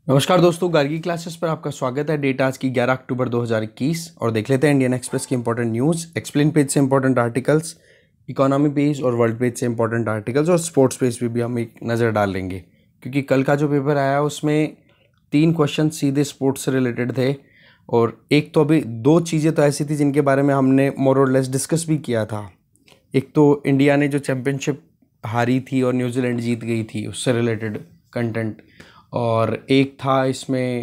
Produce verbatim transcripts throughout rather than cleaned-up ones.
नमस्कार दोस्तों, गार्गी क्लासेस पर आपका स्वागत है। डेट आज की ग्यारह अक्टूबर दो हज़ार इक्कीस और देख लेते हैं इंडियन एक्सप्रेस की इंपॉर्टेंट न्यूज़। एक्सप्लेन पेज से इंपॉर्टेंट आर्टिकल्स, इकोनॉमी पेज और वर्ल्ड पेज से इंपॉर्टेंट आर्टिकल्स और स्पोर्ट्स पेज पे भी हम एक नज़र डाल लेंगे, क्योंकि कल का जो पेपर आया उसमें तीन क्वेश्चन सीधे स्पोर्ट्स से रिलेटेड थे और एक तो अभी दो चीज़ें तो ऐसी थी जिनके बारे में हमने मोर और लेस डिस्कस भी किया था। एक तो इंडिया ने जो चैम्पियनशिप हारी थी और न्यूजीलैंड जीत गई थी, उससे रिलेटेड कंटेंट, और एक था इसमें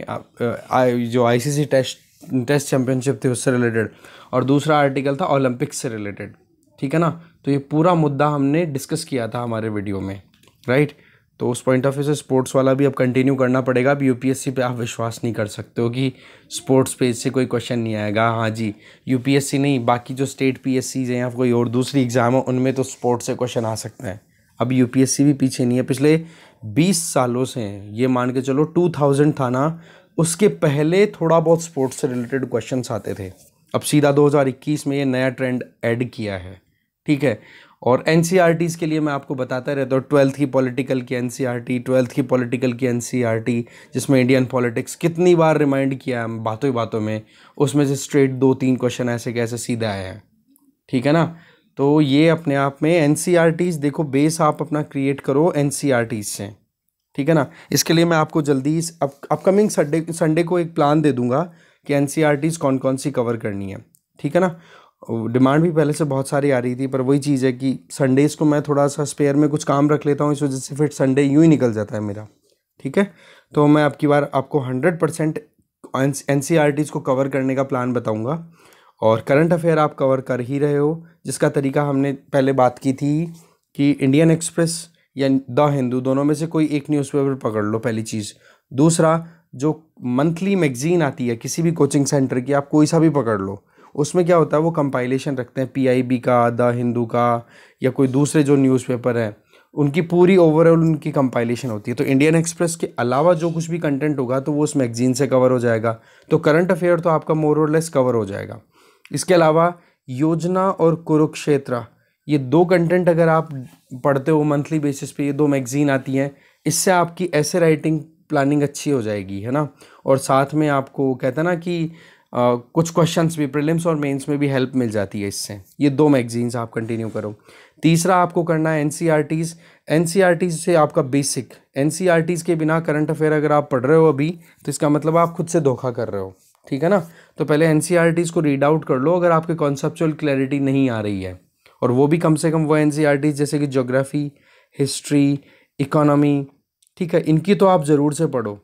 जो आईसीसी टेस्ट टेस्ट चैम्पियनशिप थी उससे रिलेटेड, और दूसरा आर्टिकल था ओलंपिक्स से रिलेटेड। ठीक है ना, तो ये पूरा मुद्दा हमने डिस्कस किया था हमारे वीडियो में, राइट। तो उस पॉइंट ऑफ व्यू से स्पोर्ट्स वाला भी अब कंटिन्यू करना पड़ेगा। अब यूपीएससी पे आप विश्वास नहीं कर सकते हो कि स्पोर्ट्स पेज से कोई क्वेश्चन नहीं आएगा। हाँ जी, यूपीएससी नहीं, बाकी जो स्टेट पीएससीज हैं या कोई और दूसरी एग्जाम हो उनमें तो स्पोर्ट्स से क्वेश्चन आ सकते हैं। अब यूपीएससी भी पीछे नहीं है। पिछले बीस सालों से ये मान के चलो दो हज़ार था ना, उसके पहले थोड़ा बहुत स्पोर्ट्स से रिलेटेड क्वेश्चंस आते थे। अब सीधा दो हज़ार इक्कीस में ये नया ट्रेंड ऐड किया है, ठीक है। और एनसीईआरटीज़ के लिए मैं आपको बताता रहता हूँ, ट्वेल्थ की पॉलिटिकल की एनसीईआरटी, ट्वेल्थ की पॉलिटिकल की एनसीईआरटी, जिसमें इंडियन पॉलिटिक्स कितनी बार रिमाइंड किया है बातों ही बातों में, उसमें से स्ट्रेट दो तीन क्वेश्चन ऐसे कैसे सीधे आए हैं, ठीक है ना। तो ये अपने आप में एनसीईआरटीज़ देखो, बेस आप अपना क्रिएट करो एनसीईआरटीज़ से, ठीक है ना। इसके लिए मैं आपको जल्दी इस अप अपकमिंग संडे संडे को एक प्लान दे दूंगा कि एनसीईआरटीज़ कौन कौन सी कवर करनी है, ठीक है ना। डिमांड भी पहले से बहुत सारी आ रही थी, पर वही चीज़ है कि संडेज़ को मैं थोड़ा सा स्पेयर में कुछ काम रख लेता हूँ, इस वजह से फिर संडे यूँ ही निकल जाता है मेरा, ठीक है। तो मैं अब की बार आपको हंड्रेड परसेंट एनसीईआरटीज़ को कवर करने का प्लान बताऊँगा। और करंट अफेयर आप कवर कर ही रहे हो, जिसका तरीका हमने पहले बात की थी कि इंडियन एक्सप्रेस या द हिंदू, दोनों में से कोई एक न्यूज़पेपर पकड़ लो, पहली चीज़। दूसरा, जो मंथली मैगजीन आती है किसी भी कोचिंग सेंटर की, आप कोई सा भी पकड़ लो, उसमें क्या होता है वो कंपाइलेशन रखते हैं, पीआईबी का, द हिंदू का, या कोई दूसरे जो न्यूज़पेपर है उनकी पूरी ओवरऑल उनकी कंपाइलेशन होती है। तो इंडियन एक्सप्रेस के अलावा जो कुछ भी कंटेंट होगा तो वो उस मैगजीन से कवर हो जाएगा। तो करंट अफेयर तो आपका मोर और लेस कवर हो जाएगा। इसके अलावा योजना और कुरुक्षेत्र, ये दो कंटेंट अगर आप पढ़ते हो मंथली बेसिस पे, ये दो मैगजीन आती हैं, इससे आपकी ऐसे राइटिंग प्लानिंग अच्छी हो जाएगी, है ना। और साथ में आपको कहते हैं ना कि आ, कुछ क्वेश्चंस भी प्रीलिम्स और मेंस में भी हेल्प मिल जाती है इससे। ये दो मैगजीन्स आप कंटिन्यू करो। तीसरा आपको करना है एनसीईआरटीज़। एनसीईआरटीज़ से आपका बेसिक, एनसीईआरटीज़ के बिना करंट अफेयर अगर आप पढ़ रहे हो अभी, तो इसका मतलब आप खुद से धोखा कर रहे हो, ठीक है ना। तो पहले एनसीईआरटीज़ को रीड आउट कर लो अगर आपके कॉन्सेप्चुअल क्लैरिटी नहीं आ रही है, और वो भी कम से कम वो एनसीईआरटीज़ जैसे कि ज्योग्राफी, हिस्ट्री, इकोनॉमी, ठीक है, इनकी तो आप ज़रूर से पढ़ो।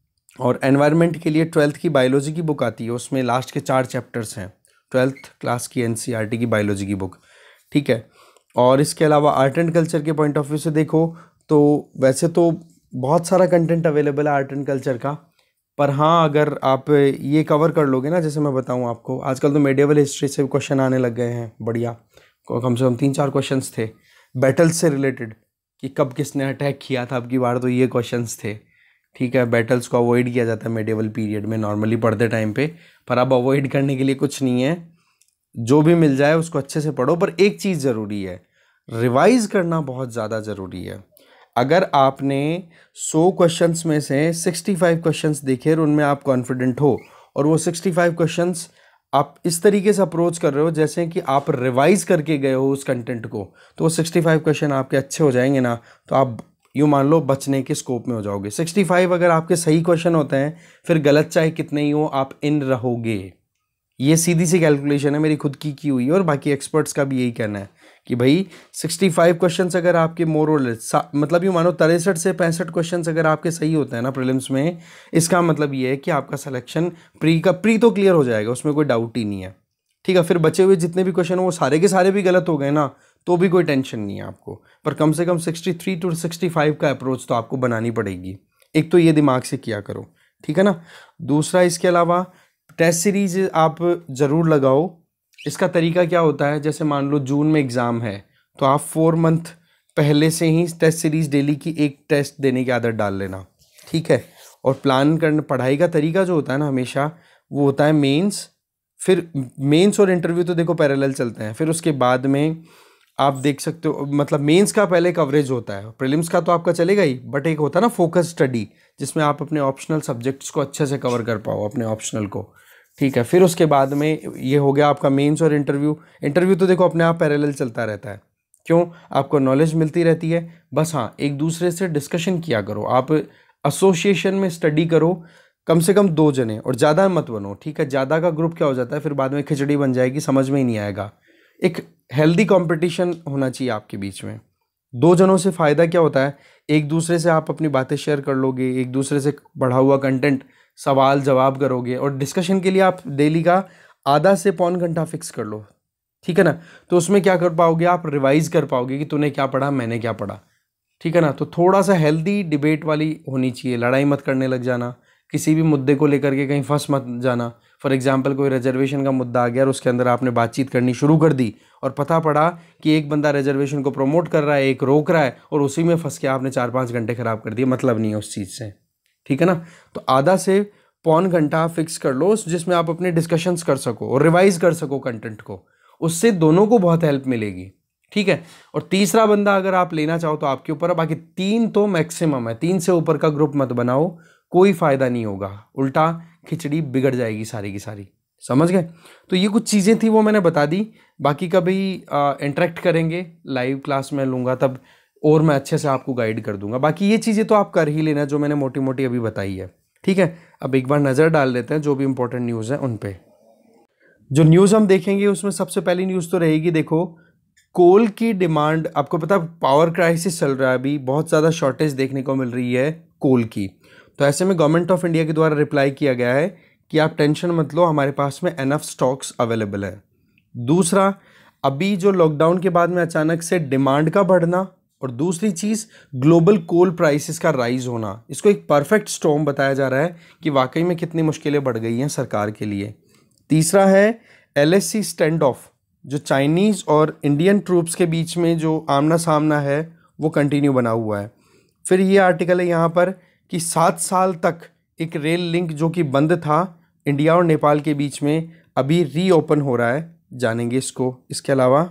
और एनवायरनमेंट के लिए ट्वेल्थ की बायोलॉजी की बुक आती है, उसमें लास्ट के चार चैप्टर्स हैं, ट्वेल्थ क्लास की एनसीईआरटी की बायोलॉजी की बुक, ठीक है। और इसके अलावा आर्ट एंड कल्चर के पॉइंट ऑफ व्यू से देखो तो वैसे तो बहुत सारा कंटेंट अवेलेबल है आर्ट एंड कल्चर का, पर हाँ अगर आप ये कवर कर लोगे ना, जैसे मैं बताऊँ आपको, आजकल तो मेडिएवल हिस्ट्री से क्वेश्चन आने लग गए हैं, बढ़िया, कम से कम तीन चार क्वेश्चंस थे बैटल्स से रिलेटेड, कि कब किसने अटैक किया था, अब की बार तो ये क्वेश्चंस थे, ठीक है। बैटल्स को अवॉइड किया जाता है मेडिएवल पीरियड में नॉर्मली पढ़ते टाइम पे, पर अब अवॉइड करने के लिए कुछ नहीं है, जो भी मिल जाए उसको अच्छे से पढ़ो। पर एक चीज़ ज़रूरी है, रिवाइज करना बहुत ज़्यादा ज़रूरी है। अगर आपने सौ क्वेश्चंस में से पैंसठ क्वेश्चंस देखे और उनमें आप कॉन्फिडेंट हो, और वो पैंसठ क्वेश्चंस आप इस तरीके से अप्रोच कर रहे हो जैसे कि आप रिवाइज करके गए हो उस कंटेंट को, तो वो पैंसठ क्वेश्चन आपके अच्छे हो जाएंगे ना, तो आप यूँ मान लो बचने के स्कोप में हो जाओगे। पैंसठ अगर आपके सही क्वेश्चन होते हैं, फिर गलत चाहे कितने ही हो आप इन रहोगे। ये सीधी सी कैलकुलेशन है मेरी खुद की की हुई है, और बाकी एक्सपर्ट्स का भी यही कहना है कि भाई पैंसठ क्वेश्चंस अगर आपके मोर और लेस, मतलब यूँ मानो तिरसठ से पैंसठ क्वेश्चंस अगर आपके सही होते हैं ना प्रीलिम्स में, इसका मतलब ये है कि आपका सिलेक्शन प्री का प्री तो क्लियर हो जाएगा, उसमें कोई डाउट ही नहीं है, ठीक है। फिर बचे हुए जितने भी क्वेश्चन हो वो सारे के सारे भी गलत हो गए ना, तो भी कोई टेंशन नहीं है आपको, पर कम से कम तिरसठ टू पैंसठ का अप्रोच तो आपको बनानी पड़ेगी। एक तो ये दिमाग से किया करो, ठीक है ना। दूसरा, इसके अलावा टेस्ट सीरीज आप ज़रूर लगाओ। इसका तरीका क्या होता है, जैसे मान लो जून में एग्ज़ाम है, तो आप फोर मंथ पहले से ही टेस्ट सीरीज डेली की एक टेस्ट देने की आदत डाल लेना, ठीक है। और प्लान करना, पढ़ाई का तरीका जो होता है ना हमेशा, वो होता है मेंस, फिर मेंस और इंटरव्यू तो देखो पैरेलल चलते हैं, फिर उसके बाद में आप देख सकते हो, मतलब मेंस का पहले कवरेज होता है, प्रीलिम्स का तो आपका चलेगा ही, बट एक होता है ना फोकस स्टडी, जिसमें आप अपने ऑप्शनल सब्जेक्ट्स को अच्छे से कवर कर पाओ, अपने ऑप्शनल को। ठीक है, फिर उसके बाद में ये हो गया आपका मेंस और इंटरव्यू। इंटरव्यू तो देखो अपने आप पैरेलल चलता रहता है, क्यों, आपको नॉलेज मिलती रहती है। बस हाँ, एक दूसरे से डिस्कशन किया करो, आप एसोसिएशन में स्टडी करो, कम से कम दो जने, और ज़्यादा मत बनो। ठीक है, ज़्यादा का ग्रुप क्या हो जाता है, फिर बाद में खिचड़ी बन जाएगी, समझ में ही नहीं आएगा। एक हेल्दी कंपटीशन होना चाहिए आपके बीच में। दो जनों से फ़ायदा क्या होता है, एक दूसरे से आप अपनी बातें शेयर कर लोगे, एक दूसरे से बढ़ा हुआ कंटेंट सवाल जवाब करोगे, और डिस्कशन के लिए आप डेली का आधा से पौन घंटा फिक्स कर लो। ठीक है ना, तो उसमें क्या कर पाओगे, आप रिवाइज कर पाओगे कि तूने क्या पढ़ा, मैंने क्या पढ़ा। ठीक है ना, तो थोड़ा सा हेल्दी डिबेट वाली होनी चाहिए, लड़ाई मत करने लग जाना, किसी भी मुद्दे को लेकर के कहीं फंस मत जाना। फॉर एग्जांपल कोई रिजर्वेशन का मुद्दा आ गया और उसके अंदर आपने बातचीत करनी शुरू कर दी, और पता पड़ा कि एक बंदा रिजर्वेशन को प्रमोट कर रहा है, एक रोक रहा है, और उसी में फंस के आपने चार पाँच घंटे खराब कर दिए, मतलब नहीं है उस चीज़ से। ठीक है ना, तो आधा से पौन घंटा फिक्स कर लो जिसमें आप अपने डिस्कशंस कर सको और रिवाइज कर सको कंटेंट को, उससे दोनों को बहुत हेल्प मिलेगी। ठीक है, और तीसरा बंदा अगर आप लेना चाहो तो आपके ऊपर है, बाकी तीन तो मैक्सिमम है, तीन से ऊपर का ग्रुप मत बनाओ, कोई फायदा नहीं होगा, उल्टा खिचड़ी बिगड़ जाएगी सारी की सारी। समझ गए? तो ये कुछ चीज़ें थी वो मैंने बता दी, बाकी कभी इंटरेक्ट करेंगे, लाइव क्लास में लूँगा तब और मैं अच्छे से आपको गाइड कर दूंगा। बाकी ये चीज़ें तो आप कर ही लेना जो मैंने मोटी मोटी अभी बताई है। ठीक है, अब एक बार नज़र डाल लेते हैं जो भी इंपॉर्टेंट न्यूज़ है उन पे। जो न्यूज़ हम देखेंगे उसमें सबसे पहली न्यूज़ तो रहेगी, देखो कोल की डिमांड, आपको पता है पावर क्राइसिस चल रहा है अभी, बहुत ज़्यादा शॉर्टेज देखने को मिल रही है कोल की। तो ऐसे में गवर्नमेंट ऑफ इंडिया के द्वारा रिप्लाई किया गया है कि आप टेंशन मत लो, हमारे पास में एनफ स्टॉक्स अवेलेबल है। दूसरा, अभी जो लॉकडाउन के बाद में अचानक से डिमांड का बढ़ना, और दूसरी चीज़ ग्लोबल कोल प्राइसेस का राइज होना, इसको एक परफेक्ट स्टॉर्म बताया जा रहा है कि वाकई में कितनी मुश्किलें बढ़ गई हैं सरकार के लिए। तीसरा है L S C stand off, जो चाइनीज़ और इंडियन ट्रूप्स के बीच में जो आमना सामना है वो कंटिन्यू बना हुआ है। फिर ये आर्टिकल है यहाँ पर कि सात साल तक एक रेल लिंक जो कि बंद था इंडिया और नेपाल के बीच में, अभी रीओपन हो रहा है, जानेंगे इसको। इसके अलावा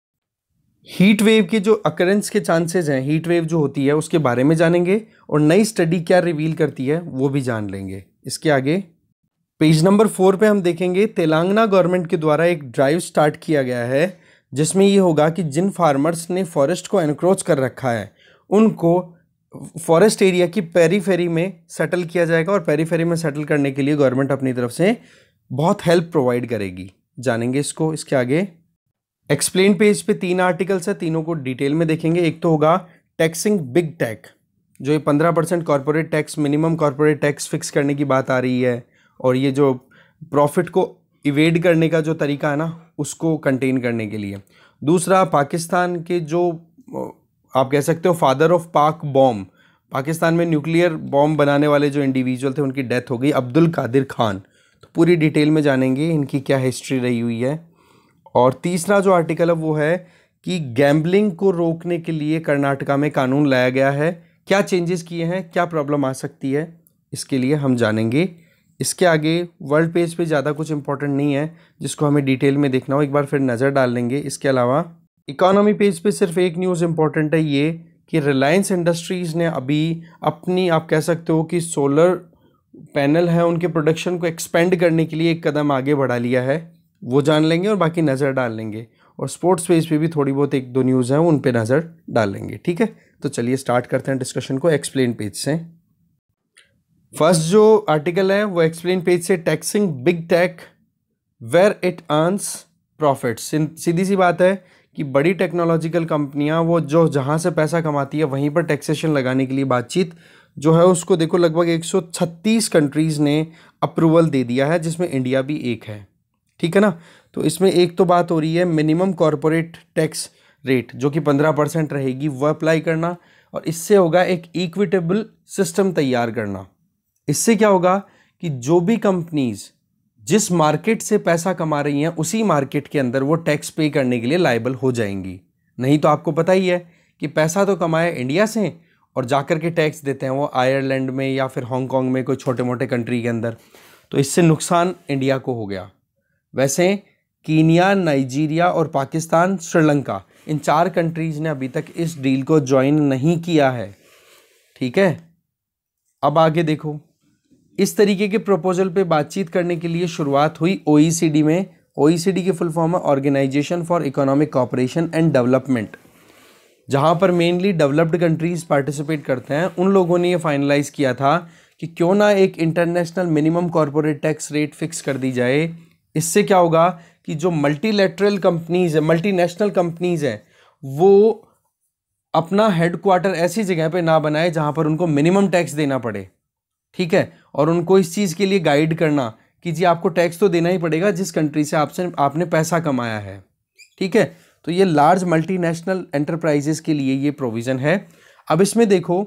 हीट वेव के जो अकरेंस के चांसेस हैं, हीट वेव जो होती है उसके बारे में जानेंगे, और नई स्टडी क्या रिवील करती है वो भी जान लेंगे। इसके आगे पेज नंबर फोर पे हम देखेंगे तेलंगाना गवर्नमेंट के द्वारा एक ड्राइव स्टार्ट किया गया है, जिसमें ये होगा कि जिन फार्मर्स ने फॉरेस्ट को एनक्रोच कर रखा है उनको फॉरेस्ट एरिया की पेरीफेरी में सेटल किया जाएगा, और पेरीफेरी में सेटल करने के लिए गवर्नमेंट अपनी तरफ से बहुत हेल्प प्रोवाइड करेगी, जानेंगे इसको। इसके आगे एक्सप्लेन पेज पे तीन आर्टिकल्स है, तीनों को डिटेल में देखेंगे। एक तो होगा टैक्सिंग बिग टेक, जो ये पंद्रह percent corporate tax, minimum corporate tax fix करने की बात आ रही है, और ये जो प्रॉफिट को इवेड करने का जो तरीका है ना उसको कंटेन करने के लिए। दूसरा, पाकिस्तान के जो आप कह सकते हो father of Pak bomb, Pakistan में न्यूक्लियर बॉम्ब बनाने वाले जो इंडिविजुअल थे उनकी डेथ हो गई, अब्दुल कादिर खान, तो पूरी डिटेल में जानेंगे इनकी क्या हिस्ट्री रही हुई है। और तीसरा जो आर्टिकल है वो है कि गैम्बलिंग को रोकने के लिए कर्नाटका में कानून लाया गया है, क्या चेंजेस किए हैं, क्या प्रॉब्लम आ सकती है, इसके लिए हम जानेंगे। इसके आगे वर्ल्ड पेज पे ज़्यादा कुछ इंपॉर्टेंट नहीं है जिसको हमें डिटेल में देखना हो, एक बार फिर नज़र डाल लेंगे। इसके अलावा इकोनॉमी पेज पे सिर्फ एक न्यूज़ इंपॉर्टेंट है, ये कि रिलायंस इंडस्ट्रीज़ ने अभी अपनी, आप कह सकते हो कि सोलर पैनल है उनके प्रोडक्शन को एक्सपेंड करने के लिए एक कदम आगे बढ़ा लिया है, वो जान लेंगे और बाकी नज़र डाल लेंगे। और स्पोर्ट्स पेज पे भी थोड़ी बहुत एक दो न्यूज़ हैं उन पे नज़र डाल लेंगे। ठीक है, तो चलिए स्टार्ट करते हैं डिस्कशन को एक्सप्लेन पेज से। फर्स्ट जो आर्टिकल है वो एक्सप्लेन पेज से, taxing big tech where it earns profits. सीधी सी बात है कि बड़ी टेक्नोलॉजिकल कंपनियां वो जो जहां से पैसा कमाती है वहीं पर टैक्सेशन लगाने के लिए बातचीत जो है उसको देखो लगभग एक सौ छत्तीस कंट्रीज़ ने अप्रूवल दे दिया है, जिसमें इंडिया भी एक है। ठीक है ना, तो इसमें एक तो बात हो रही है मिनिमम कॉरपोरेट टैक्स रेट जो कि पंद्रह परसेंट रहेगी वो अप्लाई करना, और इससे होगा एक इक्विटेबल सिस्टम तैयार करना। इससे क्या होगा कि जो भी कंपनीज जिस मार्केट से पैसा कमा रही हैं उसी मार्केट के अंदर वो टैक्स पे करने के लिए लायबल हो जाएंगी। नहीं तो आपको पता ही है कि पैसा तो कमाए इंडिया से और जाकर के टैक्स देते हैं वो आयरलैंड में या फिर हांगकांग में, कोई छोटे मोटे कंट्री के अंदर, तो इससे नुकसान इंडिया को हो गया। वैसे कीनिया, नाइजीरिया और पाकिस्तान, श्रीलंका, इन चार कंट्रीज ने अभी तक इस डील को ज्वाइन नहीं किया है। ठीक है, अब आगे देखो, इस तरीके के प्रपोजल पे बातचीत करने के लिए शुरुआत हुई ओईसीडी में। ओईसीडी की फुल फॉर्म है organisation for economic cooperation and development, जहां पर मेनली डेवलप्ड कंट्रीज पार्टिसिपेट करते हैं। उन लोगों ने ये फाइनलाइज किया था कि क्यों ना एक international minimum corporate tax rate fix कर दी जाए। इससे क्या होगा कि जो मल्टीलैटरल कंपनीज है, मल्टीनेशनल कंपनीज है, वो अपना हेडक्वार्टर ऐसी जगह पे ना बनाए जहां पर उनको मिनिमम टैक्स देना पड़े। ठीक है, और उनको इस चीज़ के लिए गाइड करना कि जी आपको टैक्स तो देना ही पड़ेगा जिस कंट्री से आपसे आपने पैसा कमाया है। ठीक है, तो ये लार्ज मल्टीनेशनल एंटरप्राइजेस के लिए ये प्रोविज़न है। अब इसमें देखो,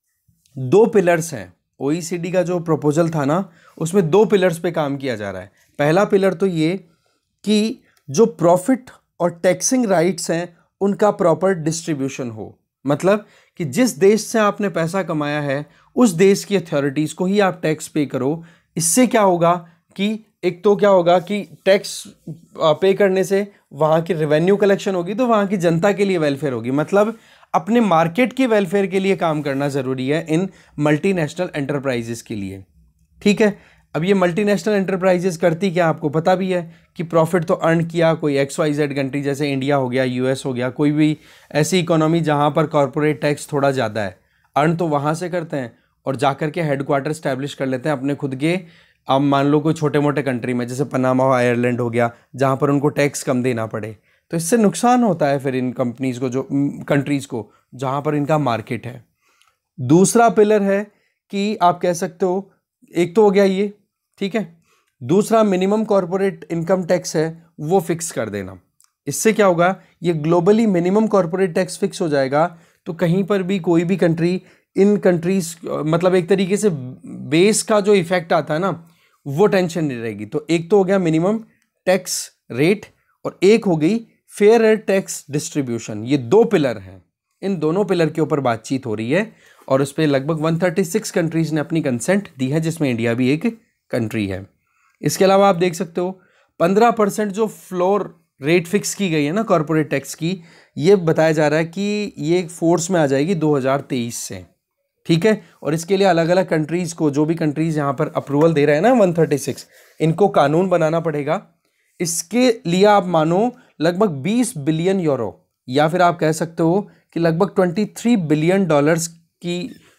दो पिलर्स हैं। ओईसीडी का जो प्रपोजल था ना, उसमें दो पिलर्स पे काम किया जा रहा है। पहला पिलर तो ये कि जो प्रॉफिट और टैक्सिंग राइट्स हैं उनका प्रॉपर डिस्ट्रीब्यूशन हो, मतलब कि जिस देश से आपने पैसा कमाया है उस देश की अथॉरिटीज़ को ही आप टैक्स पे करो। इससे क्या होगा कि एक तो क्या होगा कि टैक्स पे करने से वहाँ की रेवेन्यू कलेक्शन होगी, तो वहाँ की जनता के लिए वेलफेयर होगी। मतलब अपने मार्केट के वेलफेयर के लिए काम करना ज़रूरी है इन मल्टीनेशनल एंटरप्राइजेस के लिए। ठीक है, अब ये मल्टीनेशनल एंटरप्राइजेस करती क्या, आपको पता भी है कि प्रॉफिट तो अर्न किया कोई एक्स वाई जेड कंट्री, जैसे इंडिया हो गया, यूएस हो गया, कोई भी ऐसी इकोनॉमी जहाँ पर कॉर्पोरेट टैक्स थोड़ा ज़्यादा है, अर्न तो वहाँ से करते हैं और जाकर के हेडक्वार्टर स्टैब्लिश कर लेते हैं अपने खुद के। अब मान लो कोई छोटे मोटे कंट्री में, जैसे पनामा हो, आयरलैंड हो गया, जहाँ पर उनको टैक्स कम देना पड़े, तो इससे नुकसान होता है फिर इन कंपनीज़ को, जो कंट्रीज़ को जहाँ पर इनका मार्केट है। दूसरा पिलर है कि आप कह सकते हो, एक तो हो गया ये, ठीक है, दूसरा मिनिमम कॉर्पोरेट इनकम टैक्स है वो फिक्स कर देना। इससे क्या होगा, ये globally minimum corporate tax fix हो जाएगा, तो कहीं पर भी कोई भी कंट्री, इन कंट्रीज, मतलब एक तरीके से बेस का जो इफेक्ट आता है ना, वो टेंशन नहीं रहेगी। तो एक तो हो गया मिनिमम टैक्स रेट और एक हो गई फेयर टैक्स डिस्ट्रीब्यूशन। ये दो पिलर हैं, इन दोनों पिलर के ऊपर बातचीत हो रही है और उस पर लगभग एक सौ छत्तीस कंट्रीज ने अपनी कंसेंट दी है, जिसमें इंडिया भी एक कंट्री है। इसके अलावा आप देख सकते हो पंद्रह परसेंट जो फ्लोर रेट फिक्स की गई है ना कॉर्पोरेट टैक्स की, ये बताया जा रहा है कि ये फोर्स में आ जाएगी दो हज़ार तेईस से। ठीक है, और इसके लिए अलग अलग कंट्रीज़ को, जो भी कंट्रीज़ यहाँ पर अप्रूवल दे रहे हैं ना एक सौ छत्तीस, इनको कानून बनाना पड़ेगा। इसके लिए आप मानो लगभग बीस बिलियन यूरो, या फिर आप कह सकते हो कि लगभग तेईस बिलियन डॉलर्स की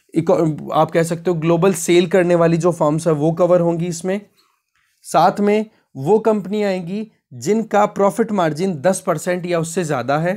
आप कह सकते हो ग्लोबल सेल करने वाली जो फर्म्स है वो कवर होंगी इसमें। साथ में वो कंपनियां आएंगी जिनका प्रॉफिट मार्जिन दस परसेंट या उससे ज़्यादा है।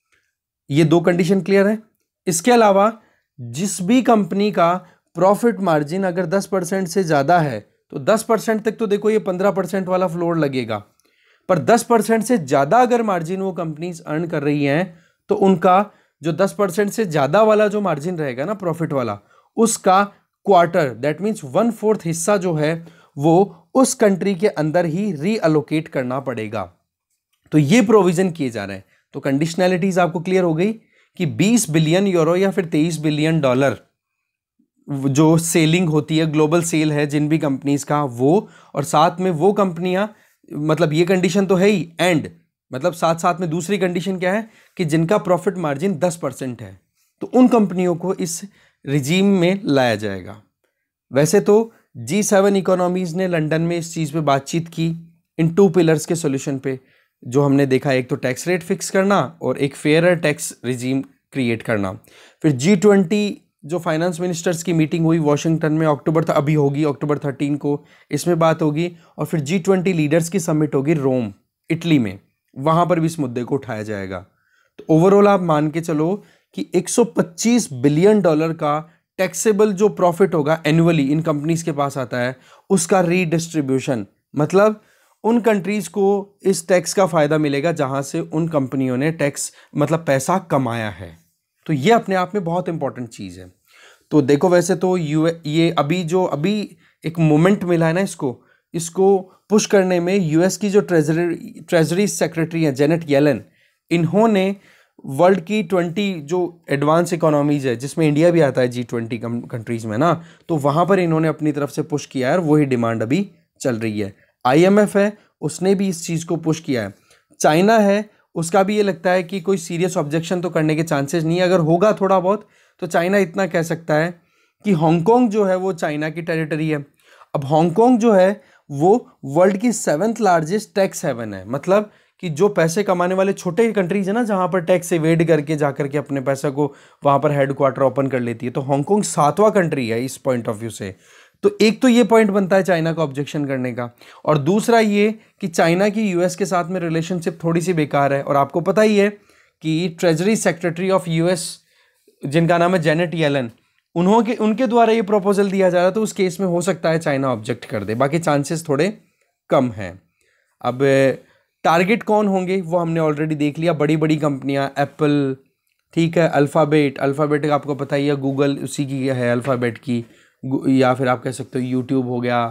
ये दो कंडीशन क्लियर है। इसके अलावा जिस भी कंपनी का प्रॉफिट मार्जिन अगर दस परसेंट से ज़्यादा है, तो दस परसेंट तक तो देखो ये पंद्रह परसेंट वाला फ्लोर लगेगा, पर दस परसेंट से ज़्यादा अगर मार्जिन वो कंपनीज अर्न कर रही हैं, तो उनका जो दस परसेंट से ज़्यादा वाला जो मार्जिन रहेगा ना प्रॉफिट वाला, उसका quarter, that means one fourth हिस्सा जो है वो उस कंट्री के अंदर ही रीअलोकेट करना पड़ेगा। तो ये प्रोविजन किए जा रहे हैं। तो कंडीशनैलिटीज आपको क्लियर हो गई कि बीस बिलियन यूरो या फिर तेईस बिलियन डॉलर जो सेलिंग होती है, ग्लोबल सेल है जिन भी कंपनीज का वो, और साथ में वो कंपनियां, मतलब ये कंडीशन तो है ही, एंड मतलब साथ साथ में दूसरी कंडीशन क्या है कि जिनका प्रॉफिट मार्जिन दस परसेंट है, तो उन कंपनियों को इस रिजीम में लाया जाएगा। वैसे तो जी सेवन इकोनॉमीज ने लंदन में इस चीज़ पे बातचीत की इन टू पिलर्स के सॉल्यूशन पे, जो हमने देखा, एक तो टैक्स रेट फिक्स करना और एक फेयर टैक्स रिजीम क्रिएट करना। फिर जी ट्वेंटी जो फाइनेंस मिनिस्टर्स की मीटिंग हुई वॉशिंगटन में, अक्टूबर तक अभी होगी, अक्टूबर थर्टीन को इसमें बात होगी, और फिर जी ट्वेंटी लीडर्स की समिट होगी रोम, इटली में, वहाँ पर भी इस मुद्दे को उठाया जाएगा। तो ओवरऑल आप मान के चलो कि एक सौ पच्चीस बिलियन डॉलर का टैक्सेबल जो प्रॉफिट होगा एनुअली इन कंपनीज के पास आता है, उसका रीडिस्ट्रीब्यूशन, मतलब उन कंट्रीज को इस टैक्स का फायदा मिलेगा जहां से उन कंपनियों ने टैक्स मतलब पैसा कमाया है। तो ये अपने आप में बहुत इंपॉर्टेंट चीज़ है। तो देखो वैसे तो यू ये अभी जो अभी एक मोमेंट मिला है ना इसको इसको पुश करने में, यूएस की जो ट्रेजरी ट्रेजरी सेक्रेटरी हैं जेनेट येलन, इन्होंने वर्ल्ड की ट्वेंटी जो एडवांस इकोनॉमीज है जिसमें इंडिया भी आता है जी ट्वेंटी कंट्रीज में ना, तो वहाँ पर इन्होंने अपनी तरफ से पुश किया है और वही डिमांड अभी चल रही है। आईएमएफ है उसने भी इस चीज़ को पुश किया है। चाइना है, उसका भी ये लगता है कि कोई सीरियस ऑब्जेक्शन तो करने के चांसेस नहीं है, अगर होगा थोड़ा बहुत तो चाइना इतना कह सकता है कि हांगकांग जो है वो चाइना की टेरिटरी है। अब हांगकांग जो है वो वर्ल्ड की सेवन्थ लार्जेस्ट टैक्स हेवन है, मतलब कि जो पैसे कमाने वाले छोटे कंट्रीज है ना, जहाँ पर टैक्स एवेड करके जा करके अपने पैसे को वहाँ पर हेडक्वार्टर ओपन कर लेती है, तो हांगकांग सातवां कंट्री है इस पॉइंट ऑफ व्यू से। तो एक तो ये पॉइंट बनता है चाइना को ऑब्जेक्शन करने का, और दूसरा ये कि चाइना की यूएस के साथ में रिलेशनशिप थोड़ी सी बेकार है। और आपको पता ही है कि ट्रेजरी सेक्रेटरी ऑफ यूएस जिनका नाम है जेनेट येलन, उन्होंने उनके द्वारा ये प्रपोजल दिया जा रहा है, तो उस केस में हो सकता है चाइना ऑब्जेक्ट कर दे, बाकी चांसेस थोड़े कम हैं। अब टारगेट कौन होंगे वो हमने ऑलरेडी देख लिया, बड़ी बड़ी कंपनियां, एप्पल, ठीक है, अल्फ़ाबेट, अल्फ़ाबेट का आपको पता ही है, गूगल उसी की है अल्फ़ाबेट की, या फिर आप कह सकते हो यूट्यूब हो गया,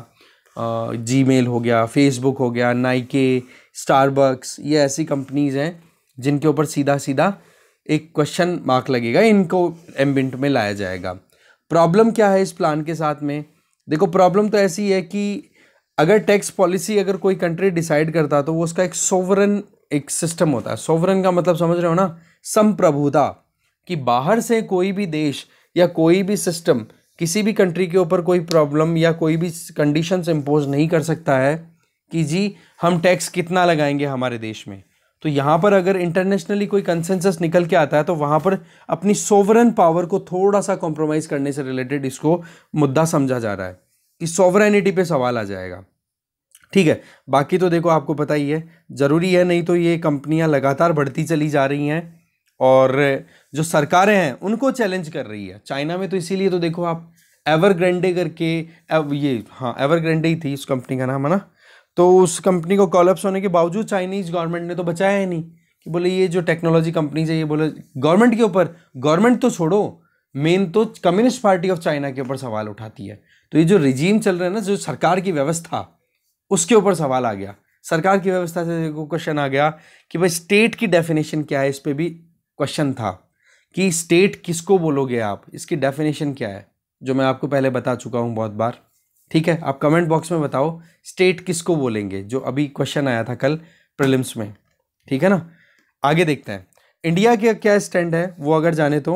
जीमेल हो गया, फेसबुक हो गया, नाइके, स्टारबक्स, ये ऐसी कंपनीज़ हैं जिनके ऊपर सीधा सीधा एक क्वेश्चन मार्क लगेगा, इनको एम्बिट में लाया जाएगा। प्रॉब्लम क्या है इस प्लान के साथ में? देखो प्रॉब्लम तो ऐसी है कि अगर टैक्स पॉलिसी अगर कोई कंट्री डिसाइड करता तो वो उसका एक सोवरन एक सिस्टम होता है। सोवरन का मतलब समझ रहे हो ना, संप्रभुता, कि बाहर से कोई भी देश या कोई भी सिस्टम किसी भी कंट्री के ऊपर कोई प्रॉब्लम या कोई भी कंडीशंस इम्पोज नहीं कर सकता है कि जी हम टैक्स कितना लगाएंगे हमारे देश में। तो यहाँ पर अगर इंटरनेशनली कोई कंसेंसस निकल के आता है तो वहाँ पर अपनी सोवरन पावर को थोड़ा सा कॉम्प्रोमाइज़ करने से रिलेटेड इसको मुद्दा समझा जा रहा है कि सोवरेनिटी पे सवाल आ जाएगा, ठीक है। बाकी तो देखो आपको पता ही है, ज़रूरी है, नहीं तो ये कंपनियां लगातार बढ़ती चली जा रही हैं और जो सरकारें हैं उनको चैलेंज कर रही है। चाइना में तो इसीलिए तो देखो आप एवरग्रैंडे करके, ये हाँ एवरग्रैंडे ही थी उस कंपनी का नाम है ना, तो उस कंपनी को कॉलअप्स होने के बावजूद चाइनीज़ गवर्नमेंट ने तो बचाया ही नहीं, कि बोले ये जो टेक्नोलॉजी कंपनीज है ये बोले गवर्नमेंट के ऊपर, गवर्नमेंट तो छोड़ो, मेन तो कम्युनिस्ट पार्टी ऑफ चाइना के ऊपर सवाल उठाती है। तो ये जो रिजीम चल रहा है ना, जो सरकार की व्यवस्था, उसके ऊपर सवाल आ गया। सरकार की व्यवस्था से क्वेश्चन आ गया कि भाई स्टेट की डेफिनेशन क्या है, इस पर भी क्वेश्चन था कि स्टेट किसको बोलोगे आप, इसकी डेफिनेशन क्या है, जो मैं आपको पहले बता चुका हूँ बहुत बार, ठीक है। आप कमेंट बॉक्स में बताओ स्टेट किसको बोलेंगे, जो अभी क्वेश्चन आया था कल प्रीलिम्स में, ठीक है ना। आगे देखते हैं इंडिया के क्या स्टैंड है वो अगर जाने तो।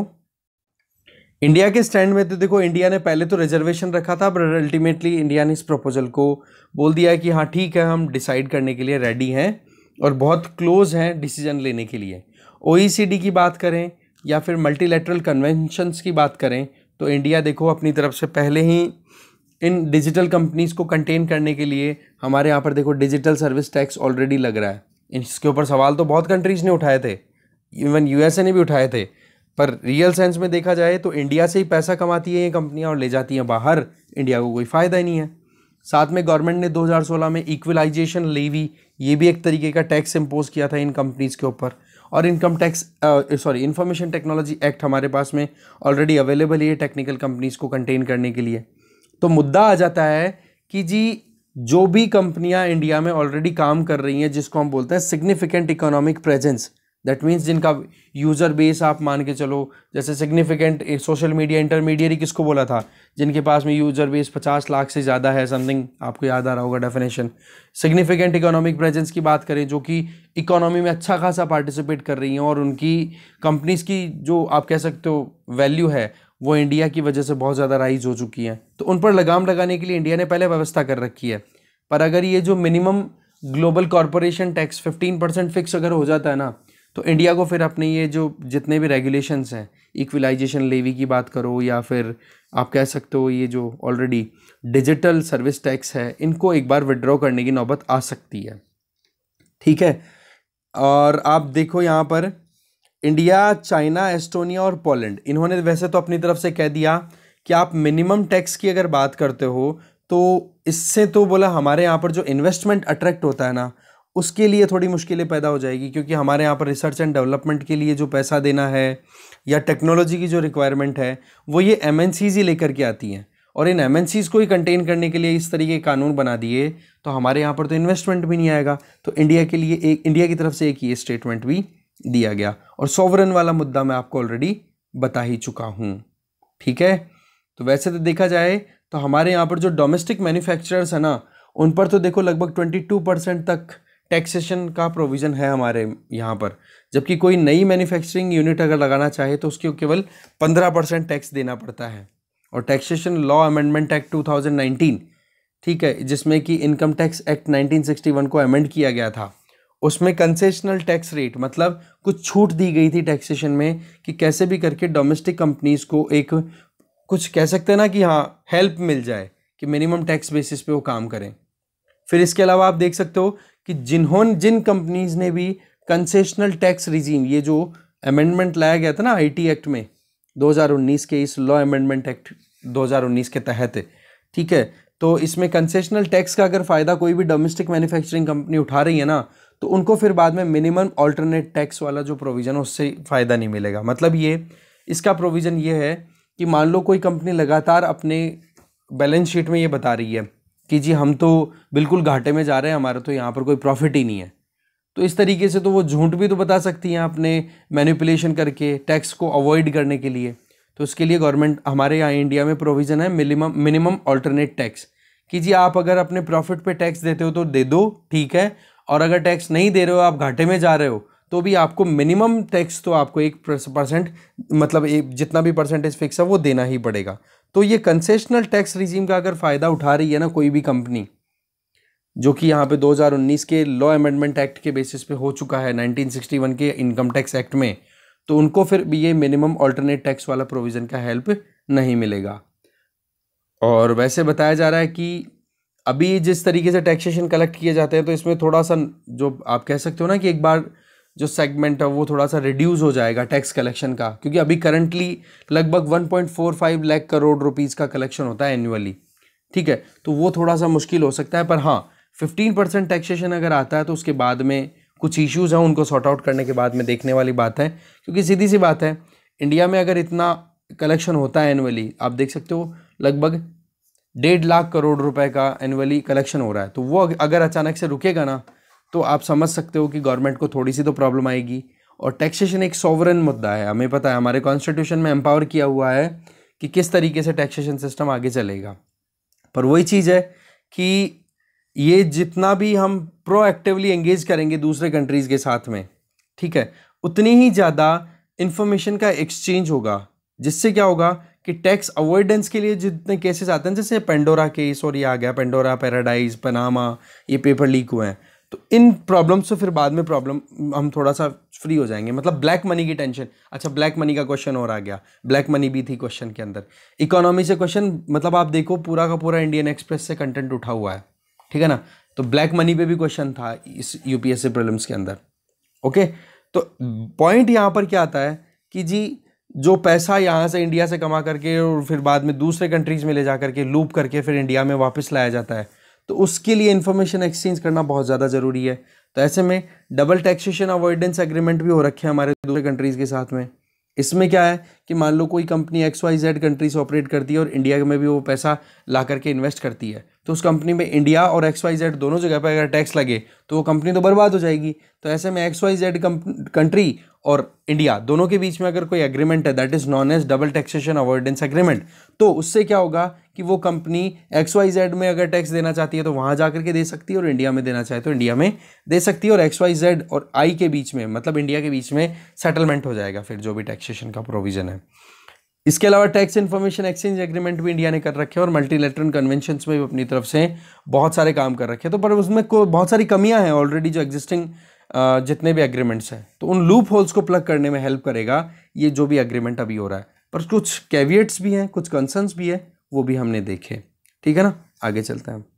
इंडिया के स्टैंड में तो देखो, इंडिया ने पहले तो रिजर्वेशन रखा था, पर अल्टीमेटली इंडिया ने इस प्रपोजल को बोल दिया है कि हाँ ठीक है, हम डिसाइड करने के लिए रेडी हैं और बहुत क्लोज हैं डिसीजन लेने के लिए। ओईसीडी की बात करें या फिर मल्टीलैटरल कन्वेंशंस की बात करें तो इंडिया देखो अपनी तरफ से पहले ही इन डिजिटल कंपनीज़ को कंटेन करने के लिए, हमारे यहाँ पर देखो डिजिटल सर्विस टैक्स ऑलरेडी लग रहा है। इसके ऊपर सवाल तो बहुत कंट्रीज़ ने उठाए थे, इवन यूएसए ने भी उठाए थे, पर रियल सेंस में देखा जाए तो इंडिया से ही पैसा कमाती है ये कंपनियां और ले जाती हैं बाहर, इंडिया को कोई फ़ायदा ही नहीं है। साथ में गवर्नमेंट ने दो हज़ार सोलह में इक्वलाइजेशन लेवी, ये भी एक तरीके का टैक्स इम्पोज किया था इन कंपनीज़ के ऊपर। और income tax sorry information technology act हमारे पास में ऑलरेडी अवेलेबल है टेक्निकल कंपनीज़ को कंटेन करने के लिए। तो मुद्दा आ जाता है कि जी जो भी कंपनियां इंडिया में ऑलरेडी काम कर रही हैं, जिसको हम बोलते हैं significant economic presence, that means जिनका यूज़र बेस आप मान के चलो, जैसे सिग्निफिकेंट सोशल मीडिया इंटरमीडियरी किसको बोला था, जिनके पास में यूज़र बेस पचास लाख से ज़्यादा है, समथिंग आपको याद आ रहा होगा डेफिनेशन। सिग्निफिकेंट इकोनॉमिक प्रेजेंस की बात करें, जो कि इकोनॉमी में अच्छा खासा पार्टिसिपेट कर रही हैं और उनकी कंपनीज़ की जो आप कह सकते हो वैल्यू है वो इंडिया की वजह से बहुत ज़्यादा राइज हो चुकी है। तो उन पर लगाम लगाने के लिए इंडिया ने पहले व्यवस्था कर रखी है। पर अगर ये जो minimum global corporation tax fifteen percent fix अगर हो जाता है ना, तो इंडिया को फिर अपने ये जो जितने भी रेगुलेशंस हैं, इक्वलाइजेशन लेवी की बात करो या फिर आप कह सकते हो ये जो ऑलरेडी डिजिटल सर्विस टैक्स है, इनको एक बार विड्रॉ करने की नौबत आ सकती है, ठीक है। और आप देखो यहाँ पर इंडिया, चाइना, एस्टोनिया और पोलैंड, इन्होंने वैसे तो अपनी तरफ से कह दिया कि आप मिनिमम टैक्स की अगर बात करते हो तो इससे तो बोला हमारे यहाँ पर जो इन्वेस्टमेंट अट्रैक्ट होता है ना, उसके लिए थोड़ी मुश्किलें पैदा हो जाएगी, क्योंकि हमारे यहाँ पर रिसर्च एंड डेवलपमेंट के लिए जो पैसा देना है या टेक्नोलॉजी की जो रिक्वायरमेंट है वो ये एमएनसीज ही लेकर के आती हैं, और इन एमएनसीज को ही कंटेन करने के लिए इस तरीके के कानून बना दिए तो हमारे यहाँ पर तो इन्वेस्टमेंट भी नहीं आएगा। तो इंडिया के लिए एक इंडिया की तरफ से एक ये स्टेटमेंट भी दिया गया, और सॉवरन वाला मुद्दा मैं आपको ऑलरेडी बता ही चुका हूँ, ठीक है। तो वैसे तो देखा जाए तो हमारे यहाँ पर जो डोमेस्टिक मैन्युफैक्चरर्स है ना, उन पर तो देखो लगभग ट्वेंटी टू परसेंट तक टैक्सेशन का प्रोविज़न है हमारे यहाँ पर, जबकि कोई नई मैन्युफैक्चरिंग यूनिट अगर लगाना चाहे तो उसको केवल पंद्रह परसेंट टैक्स देना पड़ता है। और taxation law amendment act two thousand nineteen, ठीक है, जिसमें कि income tax act nineteen sixty one को अमेंड किया गया था, उसमें कंसेशनल टैक्स रेट मतलब कुछ छूट दी गई थी टैक्सेशन में कि कैसे भी करके डोमेस्टिक कंपनीज को एक कुछ कह सकते हैं ना कि हाँ हेल्प मिल जाए कि मिनिमम टैक्स बेसिस पे वो काम करें। फिर इसके अलावा आप देख सकते हो कि जिन्होंने जिन कंपनीज ने भी कंसेशनल टैक्स रिजीम, ये जो अमेंडमेंट लाया गया था ना आईटी एक्ट में दो हज़ार उन्नीस के, इस लॉ अमेंडमेंट एक्ट दो हज़ार उन्नीस के तहत, ठीक है, तो इसमें कंसेशनल टैक्स का अगर फ़ायदा कोई भी डोमेस्टिक मैन्युफैक्चरिंग कंपनी उठा रही है ना, तो उनको फिर बाद में मिनिमम ऑल्टरनेट टैक्स वाला जो प्रोविज़न है उससे फ़ायदा नहीं मिलेगा। मतलब ये इसका प्रोविज़न ये है कि मान लो कोई कंपनी लगातार अपने बैलेंस शीट में ये बता रही है कि जी हम तो बिल्कुल घाटे में जा रहे हैं, हमारा तो यहाँ पर कोई प्रॉफिट ही नहीं है, तो इस तरीके से तो वो झूठ भी तो बता सकती हैं अपने मैनिपुलेशन करके टैक्स को अवॉइड करने के लिए। तो उसके लिए गवर्नमेंट हमारे यहाँ इंडिया में प्रोविज़न है मिनिमम मिनिमम ऑल्टरनेट टैक्स कि जी आप अगर अपने प्रॉफिट पे टैक्स देते हो तो दे दो, ठीक है, और अगर टैक्स नहीं दे रहे हो, आप घाटे में जा रहे हो, तो भी आपको मिनिमम टैक्स तो आपको एक परसेंट मतलब एक जितना भी परसेंटेज फिक्स है वो देना ही पड़ेगा। तो ये कंसेशनल टैक्स रिजीम का अगर फ़ायदा उठा रही है ना कोई भी कंपनी, जो कि यहाँ पे दो हज़ार उन्नीस के लॉ अमेंडमेंट एक्ट के बेसिस पे हो चुका है नाइनटीन सिक्सटी वन के इनकम टैक्स एक्ट में, तो उनको फिर भी ये मिनिमम ऑल्टरनेट टैक्स वाला प्रोविज़न का हेल्प नहीं मिलेगा। और वैसे बताया जा रहा है कि अभी जिस तरीके से टैक्सेशन कलेक्ट किए जाते हैं तो इसमें थोड़ा सा जो आप कह सकते हो ना कि एक बार जो सेगमेंट है वो थोड़ा सा रिड्यूस हो जाएगा टैक्स कलेक्शन का, क्योंकि अभी करंटली लगभग one point four five lakh crore rupees का कलेक्शन होता है एनुअली, ठीक है, तो वो थोड़ा सा मुश्किल हो सकता है। पर हाँ, फिफ्टीन परसेंट टैक्सेशन अगर आता है तो उसके बाद में कुछ इश्यूज़ हैं, उनको सॉर्ट आउट करने के बाद में देखने वाली बात है, क्योंकि सीधी सी बात है इंडिया में अगर इतना कलेक्शन होता है एनुअली, आप देख सकते हो लगभग डेढ़ लाख करोड़ रुपए का एनुअली कलेक्शन हो रहा है, तो वो अगर अचानक से रुकेगा ना तो आप समझ सकते हो कि गवर्नमेंट को थोड़ी सी तो प्रॉब्लम आएगी। और टैक्सेशन एक सॉवरन मुद्दा है, हमें पता है हमारे कॉन्स्टिट्यूशन में एम्पावर किया हुआ है कि किस तरीके से टैक्सेशन सिस्टम आगे चलेगा। पर वही चीज़ है कि ये जितना भी हम प्रोएक्टिवली एंगेज करेंगे दूसरे कंट्रीज़ के साथ में, ठीक है, उतनी ही ज़्यादा इंफॉर्मेशन का एक्सचेंज होगा, जिससे क्या होगा कि टैक्स अवॉइडेंस के लिए जितने केसेस आते हैं, जैसे पेंडोरा केस और ये आ गया पेंडोरा पैराडाइज पनामा, ये पेपर लीक हुए हैं, तो इन प्रॉब्लम्स से फिर बाद में प्रॉब्लम हम थोड़ा सा फ्री हो जाएंगे। मतलब ब्लैक मनी की टेंशन, अच्छा ब्लैक मनी का क्वेश्चन और आ गया, ब्लैक मनी भी थी क्वेश्चन के अंदर, इकोनॉमी से क्वेश्चन, मतलब आप देखो पूरा का पूरा इंडियन एक्सप्रेस से कंटेंट उठा हुआ है, ठीक है ना, तो ब्लैक मनी पे भी क्वेश्चन था इस यूपीएससी प्रीलिम्स के अंदर। ओके, तो पॉइंट यहाँ पर क्या आता है कि जी जो पैसा यहाँ से इंडिया से कमा करके और फिर बाद में दूसरे कंट्रीज़ में ले जा करके लूप करके फिर इंडिया में वापस लाया जाता है, तो उसके लिए इन्फॉर्मेशन एक्सचेंज करना बहुत ज़्यादा ज़रूरी है। तो ऐसे में डबल टैक्सेशन अवॉइडेंस एग्रीमेंट भी हो रखे हैं हमारे दूसरे कंट्रीज़ के साथ में। इसमें क्या है कि मान लो कोई company X Y Z country से ऑपरेट करती है और इंडिया में भी वो पैसा ला करके इन्वेस्ट करती है, तो उस कंपनी में इंडिया और एक्स वाई जेड दोनों जगह पर अगर टैक्स लगे तो वो कंपनी तो बर्बाद हो जाएगी। तो ऐसे में एक्स वाई जेड कंट्री और इंडिया दोनों के बीच में अगर कोई एग्रीमेंट है, that is known as double taxation avoidance agreement, तो उससे क्या होगा कि वो कंपनी एक्स वाई जेड में अगर टैक्स देना चाहती है तो वहाँ जा करके दे सकती है, और इंडिया में देना चाहे तो इंडिया में दे सकती है, और एक्स वाई जेड और आई के बीच में मतलब इंडिया के बीच में सेटलमेंट हो जाएगा फिर जो भी टैक्सेशन का प्रोविजन है। इसके अलावा टैक्स इन्फॉर्मेशन एक्सचेंज एग्रीमेंट भी इंडिया ने कर रखे हैं, और मल्टीलेटरल कन्वेंशंस में भी अपनी तरफ से बहुत सारे काम कर रखे हैं। तो पर उसमें को बहुत सारी कमियां हैं ऑलरेडी जो एग्जिस्टिंग जितने भी एग्रीमेंट्स हैं, तो उन लूप होल्स को प्लग करने में हेल्प करेगा ये जो भी एग्रीमेंट अभी हो रहा है। पर कुछ कैविएट्स भी हैं, कुछ कंसर्न्स भी है, वो भी हमने देखे, ठीक है ना। आगे चलते हैं।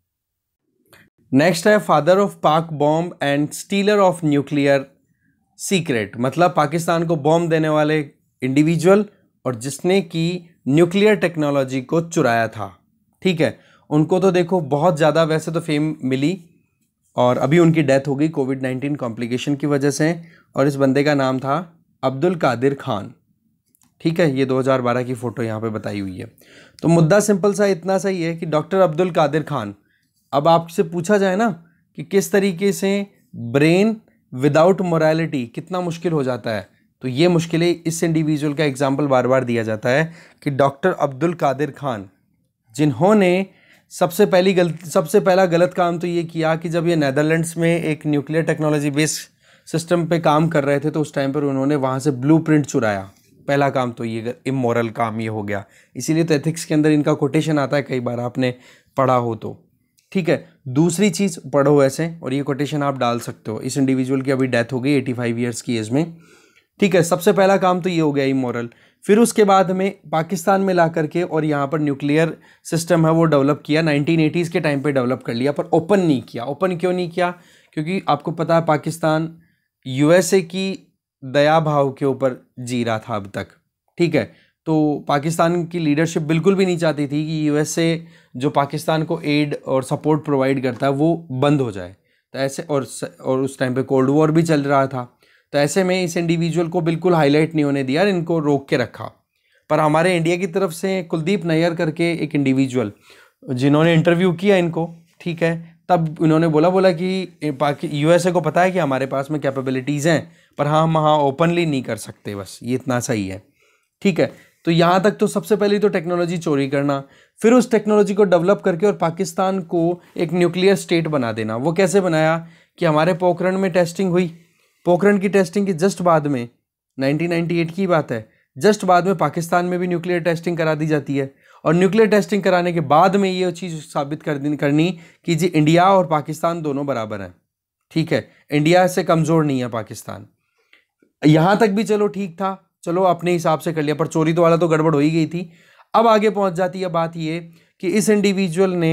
नेक्स्ट है father of Pak bomb and stealer of nuclear secret, मतलब पाकिस्तान को बॉम्ब देने वाले इंडिविजुअल और जिसने की न्यूक्लियर टेक्नोलॉजी को चुराया था, ठीक है, उनको तो देखो बहुत ज़्यादा वैसे तो फेम मिली, और अभी उनकी डेथ हो गई कोविड नाइन्टीन कॉम्प्लिकेशन की वजह से, और इस बंदे का नाम था अब्दुल कादिर खान, ठीक है, ये दो हज़ार बारह की फ़ोटो यहाँ पे बताई हुई है। तो मुद्दा सिंपल सा इतना सही है कि डॉक्टर अब्दुल कादिर खान, अब आपसे पूछा जाए ना कि किस तरीके से ब्रेन विदाउट मोरालिटी कितना मुश्किल हो जाता है, तो ये मुश्किलें इस इंडिविजुअल का एग्जाम्पल बार बार दिया जाता है कि डॉक्टर अब्दुल कादिर खान, जिन्होंने सबसे पहली गलती सबसे पहला गलत काम तो ये किया कि जब ये नेदरलैंड्स में एक न्यूक्लियर टेक्नोलॉजी बेस्ड सिस्टम पे काम कर रहे थे तो उस टाइम पर उन्होंने वहाँ से ब्लूप्रिंट चुराया। पहला काम तो ये इमोरल काम ये हो गया, इसीलिए तो एथिक्स के अंदर इनका कोटेशन आता है, कई बार आपने पढ़ा हो तो, ठीक है। दूसरी चीज़ पढ़ो ऐसे, और ये कोटेशन आप डाल सकते हो। इस इंडिविजुअल की अभी डेथ हो गई पचासी ईयर्स की एज में, ठीक है। सबसे पहला काम तो ये हो गया इमोरल। फिर उसके बाद में पाकिस्तान में ला करके और यहाँ पर न्यूक्लियर सिस्टम है वो डेवलप किया, नाइनटीन एटीज़ के टाइम पे डेवलप कर लिया, पर ओपन नहीं किया। ओपन क्यों नहीं किया? क्योंकि आपको पता है पाकिस्तान यूएसए की दया भाव के ऊपर जी रहा था अब तक, ठीक है। तो पाकिस्तान की लीडरशिप बिल्कुल भी नहीं चाहती थी कि यूएसए जो पाकिस्तान को एड और सपोर्ट प्रोवाइड करता है वो बंद हो जाए। तो ऐसे और और उस टाइम पे कोल्ड वॉर भी चल रहा था, तो ऐसे में इस इंडिविजुअल को बिल्कुल हाईलाइट नहीं होने दिया, इनको रोक के रखा। पर हमारे इंडिया की तरफ से कुलदीप नैयर करके एक इंडिविजुअल जिन्होंने इंटरव्यू किया इनको, ठीक है, तब उन्होंने बोला बोला कि यूएसए को पता है कि हमारे पास में कैपेबिलिटीज़ हैं, पर हाँ हम हाँ ओपनली नहीं कर सकते, बस ये इतना सही है, ठीक है। तो यहाँ तक तो सबसे पहले तो टेक्नोलॉजी चोरी करना, फिर उस टेक्नोलॉजी को डेवलप करके और पाकिस्तान को एक न्यूक्लियर स्टेट बना देना। वो कैसे बनाया कि हमारे पोखरण में टेस्टिंग हुई, पोखरण की टेस्टिंग के जस्ट बाद में नाइनटीन नाइंटी एट की बात है, जस्ट बाद में पाकिस्तान में भी न्यूक्लियर टेस्टिंग करा दी जाती है। और न्यूक्लियर टेस्टिंग कराने के बाद में ये चीज़ साबित कर दी करनी कि जी इंडिया और पाकिस्तान दोनों बराबर हैं, ठीक है, इंडिया से कमज़ोर नहीं है पाकिस्तान। यहाँ तक भी चलो ठीक था, चलो अपने हिसाब से कर लिया, पर चोरी तो वाला तो गड़बड़ हो ही गई थी। अब आगे पहुँच जाती है बात ये कि इस इंडिविजुअल ने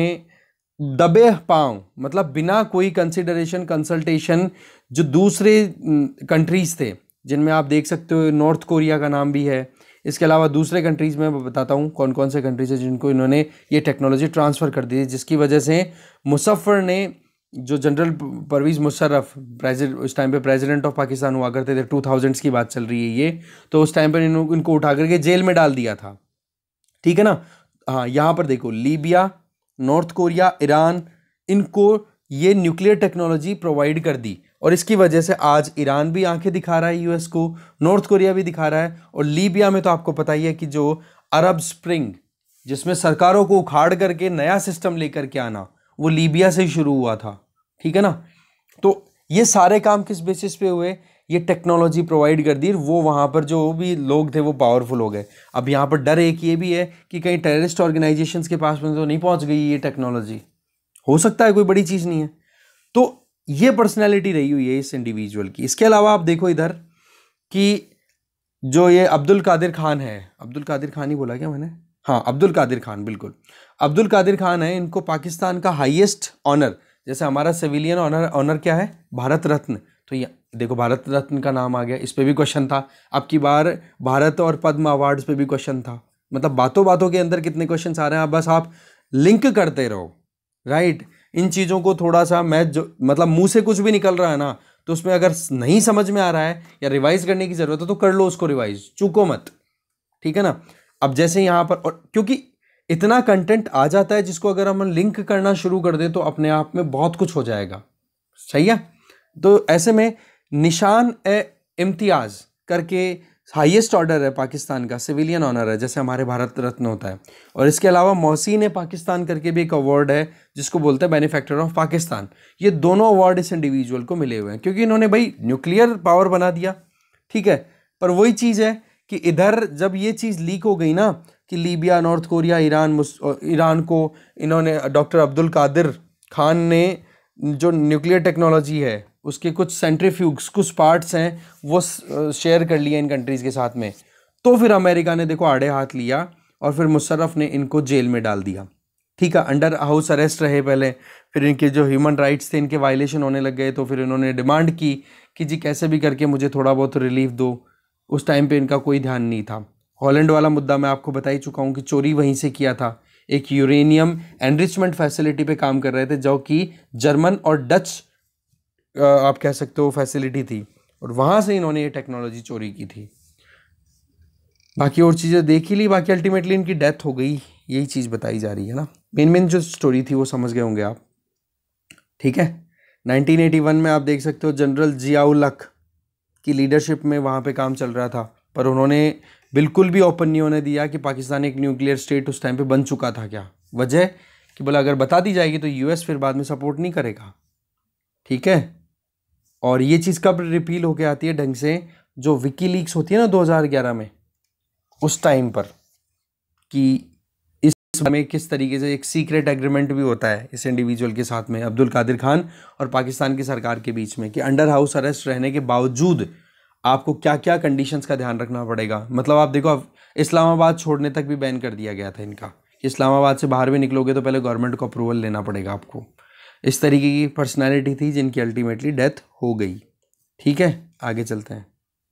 दबे पांव, मतलब बिना कोई कंसिडरेशन कंसल्टेशन, जो दूसरे कंट्रीज़ थे जिनमें आप देख सकते हो नॉर्थ कोरिया का नाम भी है, इसके अलावा दूसरे कंट्रीज़ में मैं बताता हूँ कौन कौन से कंट्रीज है जिनको इन्होंने ये टेक्नोलॉजी ट्रांसफ़र कर दी, जिसकी वजह से मुशर्रफ ने, जो जनरल परवेज़ मुशर्रफ प्रेसिडेंट उस टाइम पे प्रेसिडेंट ऑफ पाकिस्तान हुआ करते थे, टू थाउजेंड्स की बात चल रही है ये, तो उस टाइम पर इनको इनको उठा करके जेल में डाल दिया था, ठीक है ना। हाँ, यहाँ पर देखो लीबिया, नॉर्थ कोरिया, ईरान, इनको ये न्यूक्लियर टेक्नोलॉजी प्रोवाइड कर दी, और इसकी वजह से आज ईरान भी आंखें दिखा रहा है यूएस को, नॉर्थ कोरिया भी दिखा रहा है। और लीबिया में तो आपको पता ही है कि जो अरब स्प्रिंग, जिसमें सरकारों को उखाड़ करके नया सिस्टम लेकर के आना, वो लीबिया से ही शुरू हुआ था, ठीक है ना। तो ये सारे काम किस बेसिस पे हुए? ये टेक्नोलॉजी प्रोवाइड कर दी, वो वहाँ पर जो भी लोग थे वो पावरफुल हो गए। अब यहाँ पर डर एक ये भी है कि कहीं टेररिस्ट ऑर्गेनाइजेशंस के पास में तो नहीं पहुँच गई ये टेक्नोलॉजी, हो सकता है कोई बड़ी चीज़ नहीं है। तो ये पर्सनैलिटी रही हुई है इस इंडिविजुअल की। इसके अलावा आप देखो इधर कि जो ये अब्दुल कादिर खान है, अब्दुल कादिर खान ही बोला क्या मैंने? हाँ, अब्दुल कादिर खान, बिल्कुल अब्दुल कादिर खान है। इनको पाकिस्तान का हाईएस्ट ऑनर, जैसे हमारा सिविलियन ऑनर ऑनर क्या है? भारत रत्न। तो ये देखो भारत रत्न का नाम आ गया, इस पर भी क्वेश्चन था। अब की बार भारत और पद्म अवार्ड्स पे भी क्वेश्चन था। मतलब बातों बातों के अंदर कितने क्वेश्चन आ रहे हैं, बस आप लिंक करते रहो, राइट। इन चीज़ों को थोड़ा सा, मैं जो मतलब मुंह से कुछ भी निकल रहा है ना, तो उसमें अगर नहीं समझ में आ रहा है या रिवाइज करने की ज़रूरत है तो कर लो उसको रिवाइज, चूको मत, ठीक है ना। अब जैसे यहाँ पर, और क्योंकि इतना कंटेंट आ जाता है जिसको अगर हम लिंक करना शुरू कर दें तो अपने आप में बहुत कुछ हो जाएगा, सही है। तो ऐसे में निशान ए इम्तियाज़ करके हाईएस्ट ऑर्डर है पाकिस्तान का, सिविलियन ऑनर है, जैसे हमारे भारत रत्न होता है। और इसके अलावा मोहसिन ए पाकिस्तान करके भी एक अवार्ड है जिसको बोलते हैं बेनिफैक्टर ऑफ पाकिस्तान। ये दोनों अवार्ड इस इंडिविजुअल को मिले हुए हैं क्योंकि इन्होंने भाई न्यूक्लियर पावर बना दिया, ठीक है। पर वही चीज़ है कि इधर जब ये चीज़ लीक हो गई ना कि Libya, North Korea, Iran Iran को इन्होंने, डॉक्टर अब्दुल कादिर खान ने जो न्यूक्लियर टेक्नोलॉजी है उसके कुछ सेंट्रीफ्यूग्स, कुछ पार्ट्स हैं वो शेयर कर लिए इन कंट्रीज़ के साथ में, तो फिर अमेरिका ने देखो आड़े हाथ लिया और फिर मुशर्रफ ने इनको जेल में डाल दिया, ठीक है। अंडर हाउस अरेस्ट रहे पहले, फिर इनके जो ह्यूमन राइट्स थे इनके वायलेशन होने लग गए, तो फिर इन्होंने डिमांड की कि जी कैसे भी करके मुझे थोड़ा बहुत रिलीफ दो। उस टाइम पे इनका कोई ध्यान नहीं था। हॉलैंड वाला मुद्दा मैं आपको बता ही चुका हूँ कि चोरी वहीं से किया था। एक यूरेनियम एनरिचमेंट फैसिलिटी पे काम कर रहे थे जो कि जर्मन और डच आप कह सकते हो फैसिलिटी थी, और वहाँ से इन्होंने ये टेक्नोलॉजी चोरी की थी। बाकी और चीज़ें देख ही ली, बाकी अल्टीमेटली इनकी डेथ हो गई, यही चीज़ बताई जा रही है ना। मेन मेन जो स्टोरी थी वो समझ गए होंगे आप, ठीक है। नाइनटीन एटी वन में आप देख सकते हो जनरल जियाउल हक की लीडरशिप में वहाँ पे काम चल रहा था, पर उन्होंने बिल्कुल भी ओपन नहीं होने दिया कि पाकिस्तान एक न्यूक्लियर स्टेट उस टाइम पे बन चुका था क्या। वजह कि बोला अगर बता दी जाएगी तो यूएस फिर बाद में सपोर्ट नहीं करेगा, ठीक है। और ये चीज़ कब रिपील होके आती है ढंग से, जो विकीलीक्स होती है ना दो हज़ार ग्यारह में, उस टाइम पर, कि इस में किस तरीके से एक सीक्रेट एग्रीमेंट भी होता है इस इंडिविजुअल के साथ में, अब्दुल कादिर खान और पाकिस्तान की सरकार के बीच में, कि अंडर हाउस अरेस्ट रहने के बावजूद आपको क्या क्या कंडीशंस का ध्यान रखना पड़ेगा। मतलब आप देखो, इस्लामाबाद छोड़ने तक भी बैन कर दिया गया था इनका, इस्लामाबाद से बाहर भी निकलोगे तो पहले गवर्नमेंट को अप्रूवल लेना पड़ेगा आपको। इस तरीके की पर्सनैलिटी थी जिनकी अल्टीमेटली डेथ हो गई, ठीक है। आगे चलते हैं।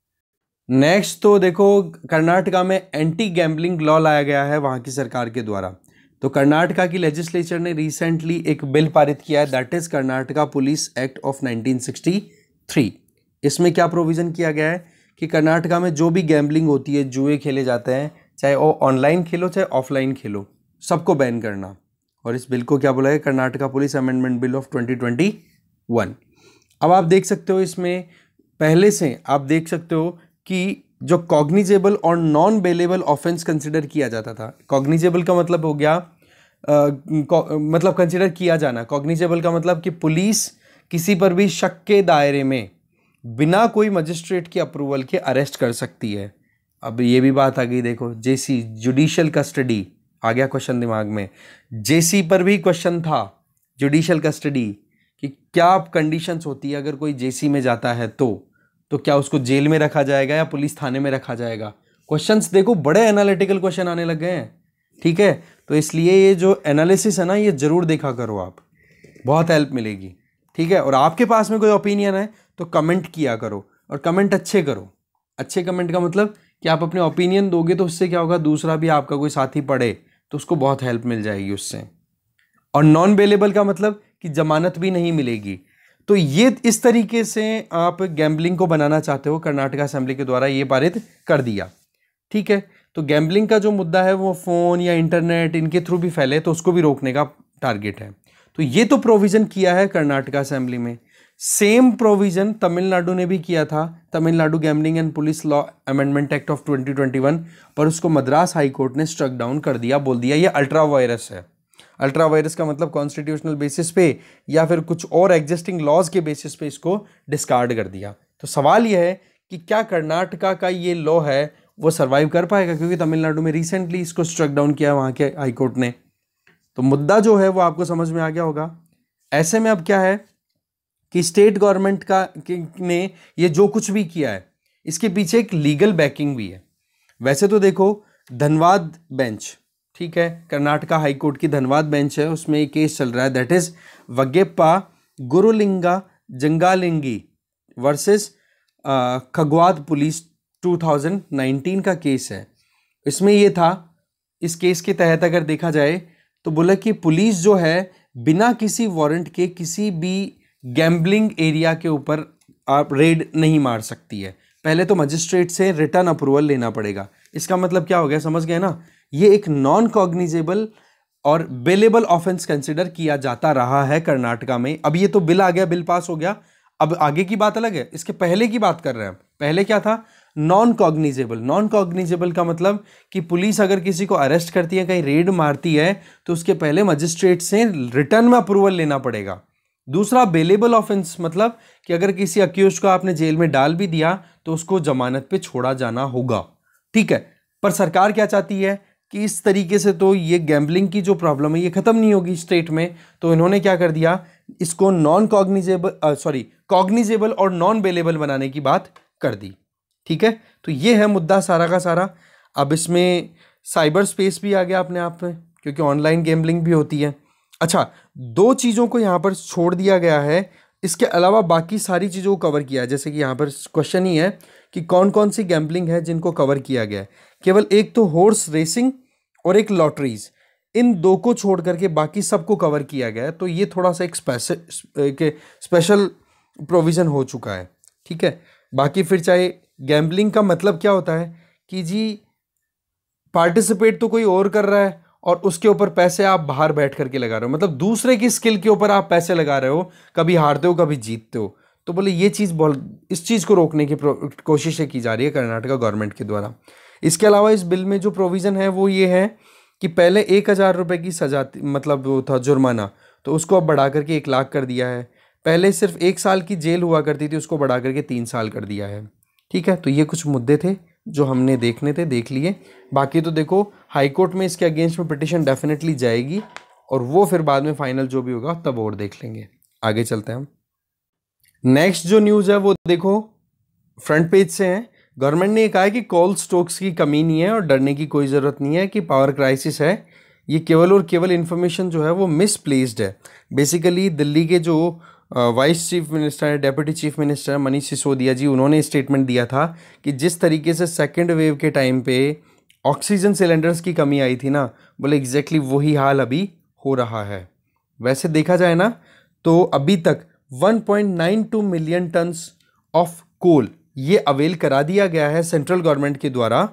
नेक्स्ट तो देखो, कर्नाटका में एंटी गैम्बलिंग लॉ लाया गया है वहाँ की सरकार के द्वारा। तो कर्नाटका की लेजिस्लेचर ने रिसेंटली एक बिल पारित किया है, that is Karnataka police act of nineteen sixty three. इसमें क्या प्रोविज़न किया गया है कि कर्नाटका में जो भी गैम्बलिंग होती है, जुए खेले जाते हैं, चाहे वो ऑनलाइन खेलो चाहे ऑफलाइन खेलो, सबको बैन करना। और इस बिल को क्या बोला है, Karnataka police amendment bill of twenty twenty one. अब आप देख सकते हो इसमें पहले से आप देख सकते हो कि जो कॉग्निजेबल और नॉन बेलेबल ऑफेंस कंसिडर किया जाता था, कॉग्निजेबल का मतलब हो गया आ, मतलब कंसिडर किया जाना, कॉग्निजेबल का मतलब कि पुलिस किसी पर भी शक के दायरे में बिना कोई मजिस्ट्रेट की अप्रूवल के अरेस्ट कर सकती है। अब ये भी बात आ गई, देखो जेसी, जुडिशियल कस्टडी आ गया क्वेश्चन दिमाग में। जेसी पर भी क्वेश्चन था, जुडिशियल कस्टडी, कि क्या कंडीशंस होती है अगर कोई जेसी में जाता है तो तो क्या उसको जेल में रखा जाएगा या पुलिस थाने में रखा जाएगा। क्वेश्चंस देखो बड़े एनालिटिकल क्वेश्चन आने लग गए हैं, ठीक है। तो इसलिए ये जो एनालिसिस है ना, ये जरूर देखा करो आप, बहुत हेल्प मिलेगी, ठीक है। और आपके पास में कोई ओपिनियन है तो कमेंट किया करो, और कमेंट अच्छे करो। अच्छे कमेंट का मतलब कि आप अपने ओपिनियन दोगे तो उससे क्या होगा, दूसरा भी आपका कोई साथी पढ़े तो उसको बहुत हेल्प मिल जाएगी उससे। और नॉन बेलेबल का मतलब कि जमानत भी नहीं मिलेगी। तो ये इस तरीके से आप गैम्बलिंग को बनाना चाहते हो, कर्नाटका असेंबली के द्वारा ये पारित कर दिया, ठीक है। तो गैम्बलिंग का जो मुद्दा है वो फ़ोन या इंटरनेट इनके थ्रू भी फैले, तो उसको भी रोकने का टारगेट है। तो ये तो प्रोविज़न किया है कर्नाटका असेंबली में। सेम प्रोविज़न तमिलनाडु ने भी किया था, Tamil Nadu gambling and police law amendment act of twenty twenty one, पर उसको मद्रास हाई कोर्ट ने स्ट्रक डाउन कर दिया, बोल दिया ये अल्ट्रा वायरस है। अल्ट्रा वायरस का मतलब कॉन्स्टिट्यूशनल बेसिस पे या फिर कुछ और एग्जिस्टिंग लॉज के बेसिस पे इसको डिस्कार्ड कर दिया। तो सवाल यह है कि क्या कर्नाटका का ये लॉ है वो सर्वाइव कर पाएगा, क्योंकि तमिलनाडु में रिसेंटली इसको स्ट्रक डाउन किया वहाँ के हाई कोर्ट ने। तो मुद्दा जो है वो आपको समझ में आ गया होगा। ऐसे में अब क्या है कि स्टेट गवर्नमेंट का ने ये जो कुछ भी किया है इसके पीछे एक लीगल बैकिंग भी है। वैसे तो देखो धनबाद बेंच, ठीक है, कर्नाटका हाई कोर्ट की धनबाद बेंच है, उसमें एक केस चल रहा है, that is Vageppa Gurulinga Jangalingi versus Kagwad police two thousand nineteen का केस है। इसमें ये था, इस केस के तहत अगर देखा जाए तो बोला कि पुलिस जो है बिना किसी वारंट के किसी भी गैम्बलिंग एरिया के ऊपर आप रेड नहीं मार सकती है, पहले तो मजिस्ट्रेट से रिटर्न अप्रूवल लेना पड़ेगा। इसका मतलब क्या हो गया, समझ गए ना, ये एक नॉन कॉग्निजेबल और बेलेबल ऑफेंस कंसिडर किया जाता रहा है कर्नाटका में। अब ये तो बिल आ गया, बिल पास हो गया, अब आगे की बात अलग है, इसके पहले की बात कर रहे हैं। पहले क्या था, नॉन कॉग्निजेबल। नॉन कॉग्निजेबल का मतलब कि पुलिस अगर किसी को अरेस्ट करती है, कहीं रेड मारती है, तो उसके पहले मजिस्ट्रेट से रिटर्न में अप्रूवल लेना पड़ेगा। दूसरा बेलेबल ऑफेंस, मतलब कि अगर किसी अक्यूज को आपने जेल में डाल भी दिया तो उसको जमानत पे छोड़ा जाना होगा, ठीक है। पर सरकार क्या चाहती है कि इस तरीके से तो ये गैम्बलिंग की जो प्रॉब्लम है ये खत्म नहीं होगी स्टेट में, तो इन्होंने क्या कर दिया, इसको नॉन कॉग्निजेबल सॉरी कॉग्निजेबल और नॉन बेलेबल बनाने की बात कर दी, ठीक है। तो ये है मुद्दा सारा का सारा। अब इसमें साइबर स्पेस भी आ गया अपने आप में, क्योंकि ऑनलाइन गैम्बलिंग भी होती है। अच्छा, दो चीज़ों को यहाँ पर छोड़ दिया गया है, इसके अलावा बाकी सारी चीज़ों को कवर किया है। जैसे कि यहाँ पर क्वेश्चन ही है कि कौन कौन सी गैम्बलिंग है जिनको कवर किया गया है। केवल एक तो हॉर्स रेसिंग और एक लॉटरीज, इन दो को छोड़ करके बाकी सबको कवर किया गया है। तो ये थोड़ा सा एक स्पेशल प्रोविज़न हो चुका है, ठीक है। बाकी फिर चाहे गैम्बलिंग का मतलब क्या होता है कि जी पार्टिसिपेट तो कोई और कर रहा है और उसके ऊपर पैसे आप बाहर बैठ करके लगा रहे हो, मतलब दूसरे की स्किल के ऊपर आप पैसे लगा रहे हो, कभी हारते हो कभी जीतते हो। तो बोले ये चीज़ बहुत, इस चीज़ को रोकने की कोशिशें की जा रही है कर्नाटका गवर्नमेंट के द्वारा। इसके अलावा इस बिल में जो प्रोविज़न है वो ये है कि पहले एक हज़ार रुपये की सजा मतलब वो था जुर्माना, तो उसको अब बढ़ा करके एक लाख कर दिया है। पहले सिर्फ एक साल की जेल हुआ करती थी, उसको बढ़ा करके तीन साल कर दिया है। ठीक है, तो ये कुछ मुद्दे थे जो हमने देखने थे, देख लिए। बाकी तो देखो हाई कोर्ट में इसके अगेंस्ट में पिटिशन डेफिनेटली जाएगी और वो फिर बाद में फाइनल जो भी होगा तब और देख लेंगे। आगे चलते हैं हम। नेक्स्ट जो न्यूज़ है वो देखो फ्रंट पेज से है। गवर्नमेंट ने कहा है कि कोल स्टॉक्स की कमी नहीं है और डरने की कोई ज़रूरत नहीं है कि पावर क्राइसिस है। ये केवल और केवल इन्फॉर्मेशन जो है वो मिसप्लेस्ड है। बेसिकली दिल्ली के जो वाइस चीफ मिनिस्टर है, deputy chief minister Manish Sisodia ji, उन्होंने स्टेटमेंट दिया था कि जिस तरीके से सेकेंड वेव के टाइम पे ऑक्सीजन सिलेंडर्स की कमी आई थी ना, बोले एग्जैक्टली वही हाल अभी हो रहा है। वैसे देखा जाए ना तो अभी तक one point nine two million tons of coal ये अवेल करा दिया गया है सेंट्रल गवर्नमेंट के द्वारा,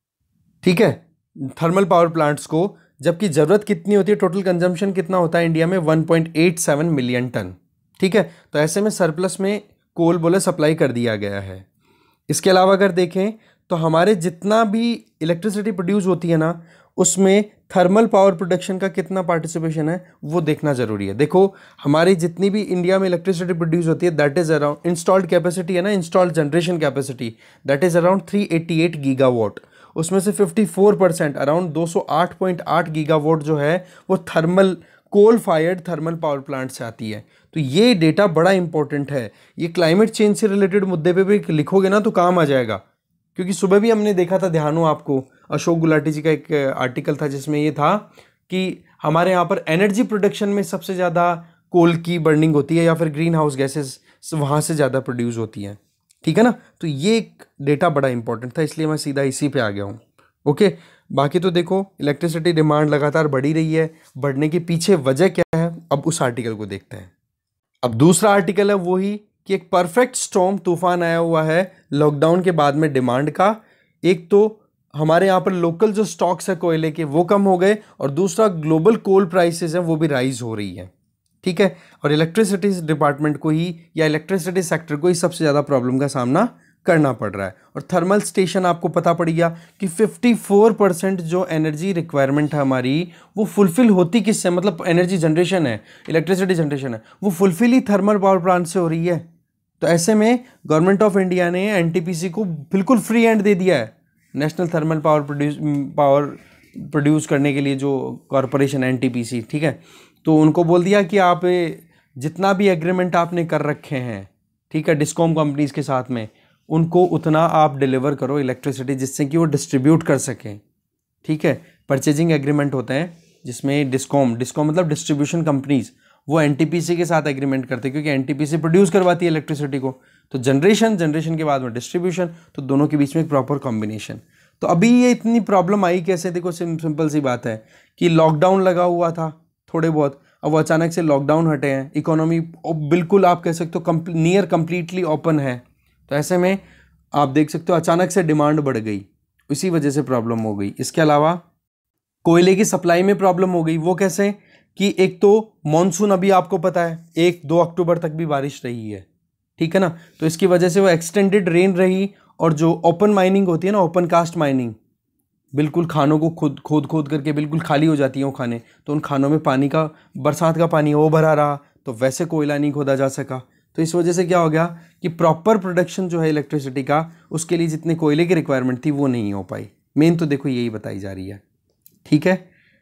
ठीक है, थर्मल पावर प्लांट्स को। जबकि ज़रूरत कितनी होती है, टोटल कंजम्पशन कितना होता है इंडिया में, one point eight seven million ton. ठीक है, तो ऐसे में सरप्लस में कोल बोले सप्लाई कर दिया गया है। इसके अलावा अगर देखें तो हमारे जितना भी इलेक्ट्रिसिटी प्रोड्यूस होती है ना, उसमें थर्मल पावर प्रोडक्शन का कितना पार्टिसिपेशन है वो देखना ज़रूरी है। देखो हमारी जितनी भी इंडिया में इलेक्ट्रिसिटी प्रोड्यूस होती है that is around installed capacity है ना, installed generation capacity that is around three eighty eight gigawatt. उसमें से fifty four percent around two O eight point eight gigawatt जो है वो thermal coal fired thermal power plant से आती है। तो ये डेटा बड़ा इंपॉर्टेंट है। ये क्लाइमेट चेंज से रिलेटेड मुद्दे पे भी लिखोगे ना तो काम आ जाएगा, क्योंकि सुबह भी हमने देखा था, ध्यान हो आपको, अशोक गुलाटी जी का एक आर्टिकल था जिसमें ये था कि हमारे यहाँ पर एनर्जी प्रोडक्शन में सबसे ज़्यादा कोल की बर्निंग होती है या फिर ग्रीन हाउस गैसेज वहाँ से ज़्यादा प्रोड्यूस होती हैं। ठीक है ना, तो ये एक डेटा बड़ा इंपॉर्टेंट था, इसलिए मैं सीधा इसी पे आ गया हूँ। ओके, बाकी तो देखो इलेक्ट्रिसिटी डिमांड लगातार बढ़ी रही है, बढ़ने के पीछे वजह क्या है अब उस आर्टिकल को देखते हैं। अब दूसरा आर्टिकल है वही कि एक परफेक्ट स्टॉर्म तूफान आया हुआ है लॉकडाउन के बाद में डिमांड का। एक तो हमारे यहाँ पर लोकल जो स्टॉक्स है कोयले के वो कम हो गए, और दूसरा ग्लोबल कोल प्राइसेस हैं वो भी राइज हो रही है। ठीक है, और इलेक्ट्रिसिटी डिपार्टमेंट को ही या इलेक्ट्रिसिटी सेक्टर को ही सबसे ज़्यादा प्रॉब्लम का सामना करना पड़ रहा है। और थर्मल स्टेशन आपको पता पड़ गया कि फिफ्टी फोर परसेंट जो एनर्जी रिक्वायरमेंट है हमारी वो फुलफिल होती किससे, मतलब एनर्जी जनरेशन है, इलेक्ट्रिसिटी जनरेशन है, वो फुलफिल ही थर्मल पावर प्लांट से हो रही है। तो ऐसे में गवर्नमेंट ऑफ इंडिया ने एनटीपीसी को बिल्कुल फ्री हैंड दे दिया है, national thermal power produce power produce करने के लिए जो कॉरपोरेशन एनटीपीसी, ठीक है, तो उनको बोल दिया कि आप जितना भी एग्रीमेंट आपने कर रखे हैं, ठीक है, डिस्कॉम कंपनीज के साथ में, उनको उतना आप डिलीवर करो इलेक्ट्रिसिटी जिससे कि वो डिस्ट्रीब्यूट कर सकें। ठीक है, परचेजिंग एग्रीमेंट होते हैं जिसमें डिस्कॉम डिस्कॉम मतलब डिस्ट्रीब्यूशन कंपनीज, वो एनटीपीसी के साथ एग्रीमेंट करते हैं क्योंकि एनटीपीसी प्रोड्यूस करवाती है इलेक्ट्रिसिटी को। तो जनरेशन जनरेशन के बाद में डिस्ट्रीब्यूशन, तो दोनों के बीच में एक प्रॉपर कॉम्बिनेशन। तो अभी ये इतनी प्रॉब्लम आई कैसे, देखो सिंपल सी बात है कि लॉकडाउन लगा हुआ था थोड़े बहुत, अब वो अचानक से लॉकडाउन हटे हैं, इकोनॉमी बिल्कुल आप कह सकते हो नियर कंप्लीटली ओपन है। तो ऐसे में आप देख सकते हो अचानक से डिमांड बढ़ गई, इसी वजह से प्रॉब्लम हो गई। इसके अलावा कोयले की सप्लाई में प्रॉब्लम हो गई, वो कैसे कि एक तो मॉनसून अभी आपको पता है एक दो अक्टूबर तक भी बारिश रही है, ठीक है ना, तो इसकी वजह से वो एक्सटेंडेड रेन रही, और जो ओपन माइनिंग होती है ना, ओपन कास्ट माइनिंग, बिल्कुल खानों को खुद खोद खोद करके बिल्कुल खाली हो जाती है वो खाने, तो उन खानों में पानी का, बरसात का पानी वो भरा रहा, तो वैसे कोयला नहीं खोदा जा सका। तो इस वजह से क्या हो गया कि प्रॉपर प्रोडक्शन जो है इलेक्ट्रिसिटी का, उसके लिए जितने कोयले की रिक्वायरमेंट थी वो नहीं हो पाई। मेन तो देखो यही बताई जा रही है। ठीक है,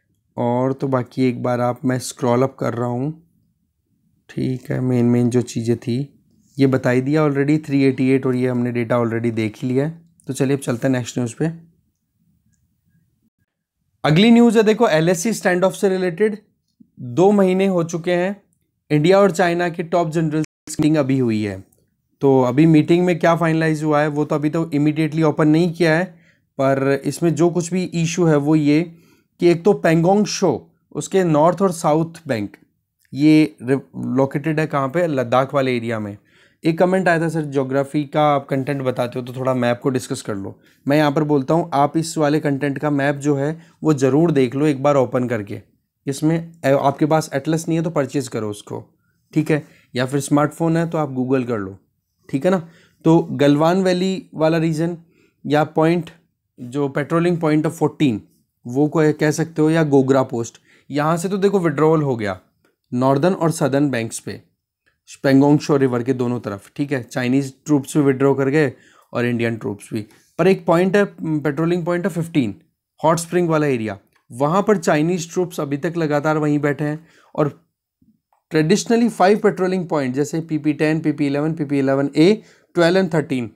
और तो बाकी एक बार आप, मैं स्क्रॉल अप कर रहा हूँ, ठीक है, मेन मेन जो चीज़ें थी ये बताई दिया ऑलरेडी, थ्री एटी एट, और ये हमने डेटा ऑलरेडी देख ही लिया है। तो चलिए अब चलते हैं नेक्स्ट न्यूज़ पे। अगली न्यूज़ है देखो एलएसी स्टैंड ऑफ से रिलेटेड। दो महीने हो चुके हैं, इंडिया और चाइना की टॉप जनरल मीटिंग अभी हुई है, तो अभी मीटिंग में क्या फाइनलाइज हुआ है वो तो अभी तो इमीडिएटली ओपन नहीं किया है, पर इसमें जो कुछ भी इशू है वो ये कि एक तो पेंगोंग शो, उसके नॉर्थ और साउथ बैंक, ये लोकेटेड है कहाँ पे, लद्दाख वाले एरिया में। एक कमेंट आया था सर ज्योग्राफी का आप कंटेंट बताते हो तो थोड़ा मैप को डिस्कस कर लो। मैं यहाँ पर बोलता हूँ आप इस वाले कंटेंट का मैप जो है वो ज़रूर देख लो एक बार ओपन करके। इसमें आपके पास एटलस नहीं है तो परचेज़ करो उसको, ठीक है, या फिर स्मार्टफोन है तो आप गूगल कर लो, ठीक है ना। तो गलवान वैली वाला रीजन या पॉइंट जो पेट्रोलिंग पॉइंट ऑफ फोर्टीन वो को कह सकते हो, या गोगरा पोस्ट। यहाँ से तो देखो विड्रॉवल हो गया नॉर्दर्न और सदर्न बैंक्स पे, पेंगोंग शो रिवर के दोनों तरफ, ठीक है। चाइनीज ट्रूप्स भी विड्रॉ कर गए और इंडियन ट्रूप्स भी। पर एक पॉइंट है, पेट्रोलिंग पॉइंट है फिफ्टीन, हॉट स्प्रिंग वाला एरिया, वहाँ पर चाइनीज ट्रूप्स अभी तक लगातार वहीं बैठे हैं। और ट्रेडिशनली फाइव पेट्रोलिंग पॉइंट जैसे P P ten, P P eleven, P P eleven A, twelve and thirteen,